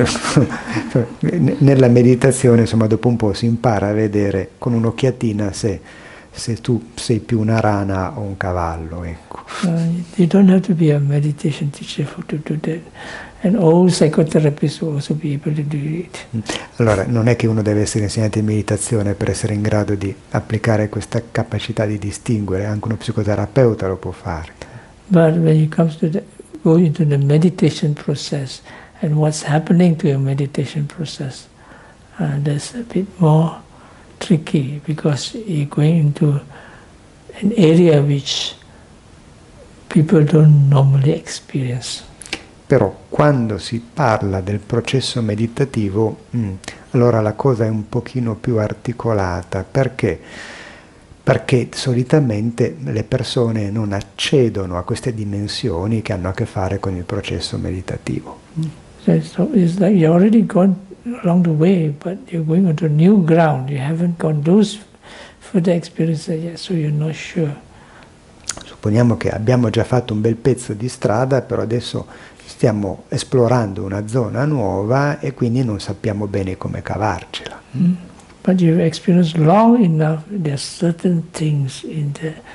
nella meditazione, insomma, dopo un po' si impara a vedere con un'occhiatina se tu sei più una rana o un cavallo, ecco. You don't have to be a meditation teacher to do that. And all psychotherapists will also be able to do it. Allora, non è che uno deve essere insegnante di meditazione per essere in grado di applicare questa capacità di distinguere, anche uno psicoterapeuta lo può fare. But when it comes to go into the meditation process and what's happening to your meditation process, that's a bit more tricky because you're going into an area which people don't normally experience. Però quando si parla del processo meditativo, allora la cosa è un pochino più articolata. Perché? Perché solitamente le persone non accedono a queste dimensioni che hanno a che fare con il processo meditativo. So it's like you're already gone along the way, but you're going onto new ground. You haven't gone those further experiences yet, so you're not sure. Supponiamo che abbiamo già fatto un bel pezzo di strada, però adesso stiamo esplorando una zona nuova e quindi non sappiamo bene come cavarcela. But you've experienced long enough. There are certain things in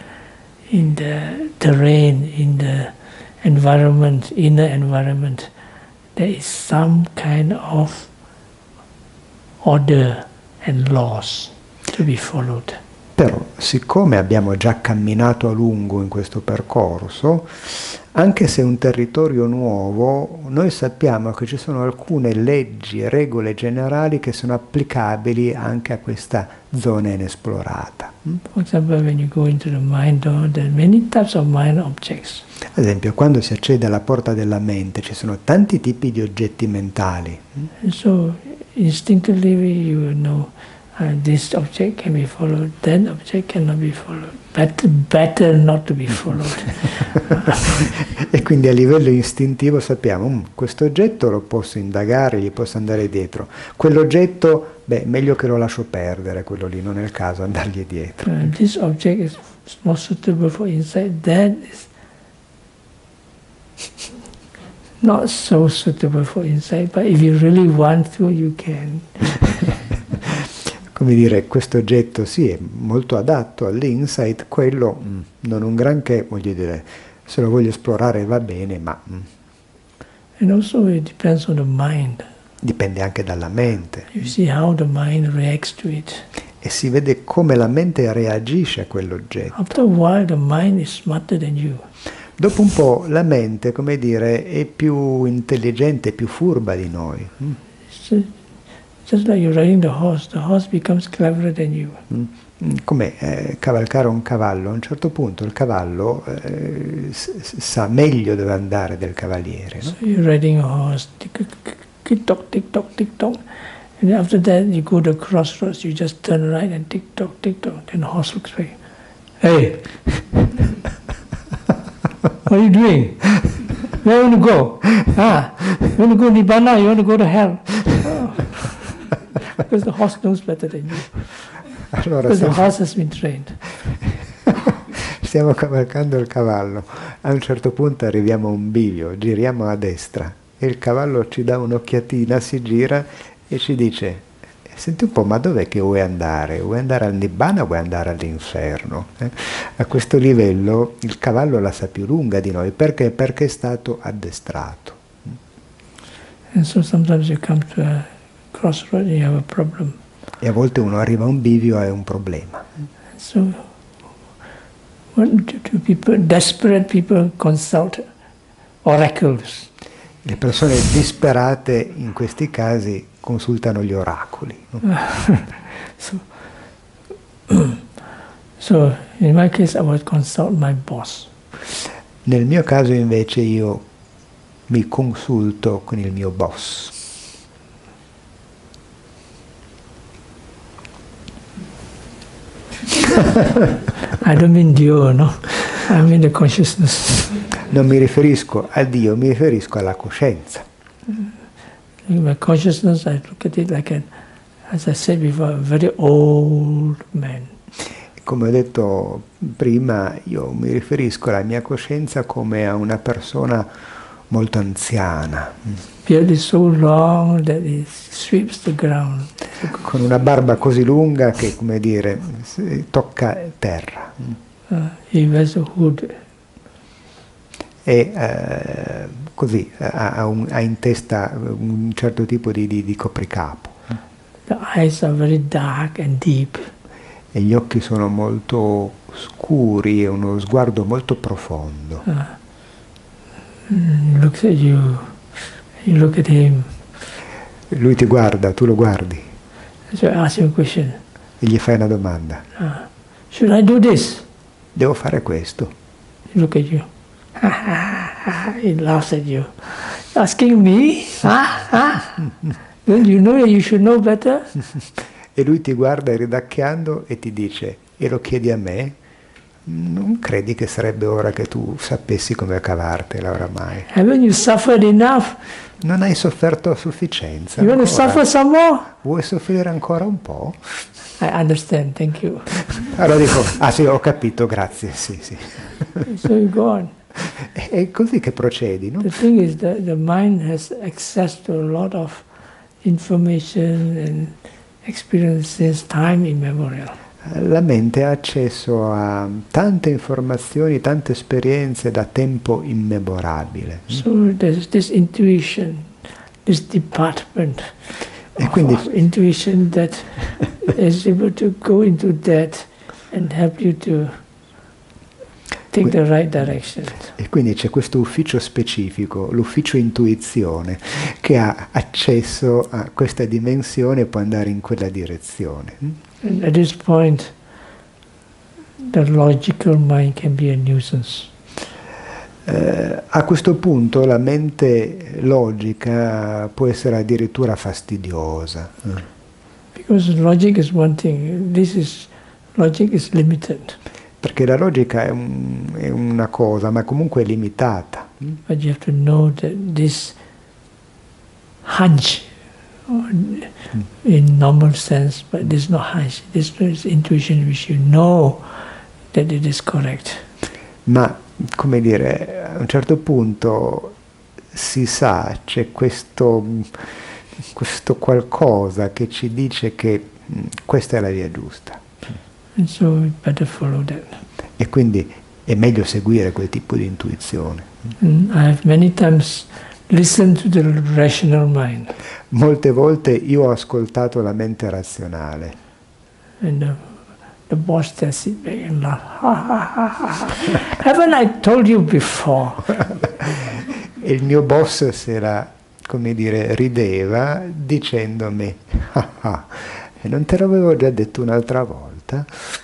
the terrain, in the environment, inner environment. There is some kind of order and laws to be followed. Però, siccome abbiamo già camminato a lungo in questo percorso, anche se è un territorio nuovo, noi sappiamo che ci sono alcune leggi e regole generali che sono applicabili anche a questa zona inesplorata. For example, when you go into the mind door, there are many types of mind objects. Ad esempio, quando si accede alla porta della mente, ci sono tanti tipi di oggetti mentali. And so instinctively you will know this object can be followed, that object cannot be followed. Better not to be followed. E quindi a livello istintivo sappiamo, questo oggetto lo posso indagare, gli posso andare dietro. Quell'oggetto, meglio che lo lascio perdere, quello lì, non è il caso andargli dietro. This object is more suitable for insight, that is not so suitable for insight, but if you really want to, you can. Come dire, questo oggetto sì, è molto adatto all'insight, quello non un granché, voglio dire, se lo voglio esplorare va bene, ma... And also it depends on the mind. Dipende anche dalla mente. You see how the mind reacts to it. E si vede come la mente reagisce a quell'oggetto. After a while the mind is smarter than you. Dopo un po' la mente, come dire, è più intelligente, più furba di noi. Just like you're riding the horse becomes cleverer than you. Come cavalcare un cavallo, a un certo punto il cavallo sa meglio dove andare del cavaliere. No? So you're riding a horse, tick tock, tick tock, and after that you go to the crossroads, you just turn right and tick tock, then the horse looks back. Hey, what are you doing? Where you want to go? You want to go Nibbana? You want to go to hell? Because the horse knows better than you. Allora, Because the horse has been trained. Stiamo cavalcando il cavallo. A un certo punto arriviamo a un bivio, giriamo a destra e il cavallo ci dà un'occhiatina, si gira e ci dice: senti un po', ma dov'è che vuoi andare? Vuoi andare al Nibbana o vuoi andare all'inferno? A questo livello il cavallo la sa più lunga di noi. Perché? Perché è stato addestrato. And so sometimes you come to a crossroad and you have a problem. E a volte uno arriva a un bivio e ha un problema. So what do people, desperate people consult oracles. Le persone disperate in questi casi consultano gli oracoli. No? So in my case I would consult my boss. Nel mio caso invece io mi consulto con il mio boss. I don't mean Dio, no? I mean the consciousness. Non mi riferisco a Dio, mi riferisco alla coscienza. In my consciousness, I look at it like as I said before, a very old man. Come ho detto prima, io mi riferisco alla mia coscienza come a una persona molto anziana. Beard is so long that it sweeps the ground. Con una barba così lunga che, come dire, tocca terra. He wears a hood. E così ha in testa un certo tipo di copricapo. The eyes are very dark and deep. E gli occhi sono molto scuri e uno sguardo molto profondo. He looks at you, you look at him. Lui ti guarda, tu lo guardi. So I ask him a question. E gli fai una domanda. Should I do this? Devo fare questo. He look at you. He laughs at you. Asking me? Don't you know that you should know better? E lui ti guarda ridacchiando e ti dice: e lo chiedi a me? Non credi che sarebbe ora che tu sapessi come cavartela oramai? Haven't you suffered enough? Non hai sofferto a sufficienza. You want to suffer some more? Vuoi soffrire ancora un po'? I understand, thank you. Allora dico: ah sì, ho capito, grazie, sì. So you go on. È così che procedi, no? The thing is that the mind has access to a lot of information and experiences, time immemorial. La mente ha accesso a tante informazioni, tante esperienze da tempo immemorabile. So there's this intuition, this department E quindi of intuition that is able to go into that and help you to take the right direction. E quindi c'è questo ufficio specifico, l'ufficio intuizione, che ha accesso a questa dimensione e può andare in quella direzione. And at this point, the logical mind can be a nuisance. A questo punto la mente logica può essere addirittura fastidiosa. Because logic is one thing. Logic is limited. Perché la logica è una cosa, ma comunque è limitata. But you have to know that this hunch, in normal sense, but this is not hunch, this is intuition which you know that it is correct. Ma, come dire, a un certo punto si sa, c'è questo qualcosa che ci dice che questa è la via giusta. And so we better follow that. E quindi è meglio seguire quel tipo di intuizione. And I have many times listened to the rational mind. Molte volte io ho ascoltato la mente razionale. And the boss just sit back and laugh. Ha, ha, ha, ha. Haven't I told you before? E il mio boss se la, come dire, rideva dicendomi, ah, e non te l'avevo già detto un'altra volta?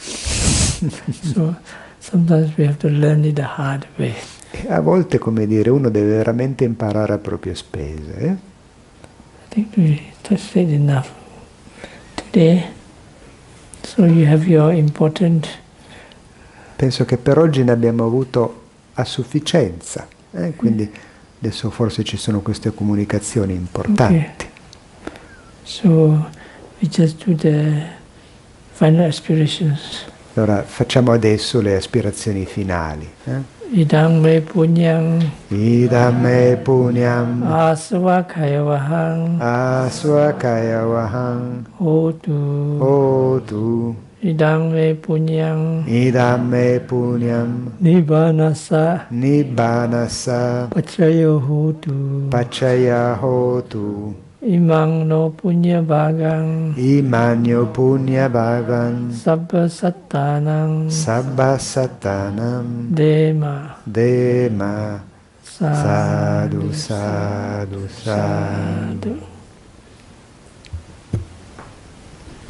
So sometimes we have to learn it the hard way. E a volte, come dire, uno deve veramente imparare a proprie spese. I think we said enough today. So you have your important. Penso che per oggi ne abbiamo avuto a sufficienza, quindi adesso forse ci sono queste comunicazioni importanti. Okay. So we just do the final aspirations. Allora facciamo adesso le aspirazioni finali. Idam me punyam Idam me punyam aswakayavaham aswakayavaham hotu. hotu. Idam me punyam Idam me punyam nibbanasa nibbanasa pachayo hotu. pacaya hotu. Imang no punya bagang Imanyo punya bhagan sabba sattanang sabba satanam dema dema sadhu sadhu sadhu sadhu. sadhu.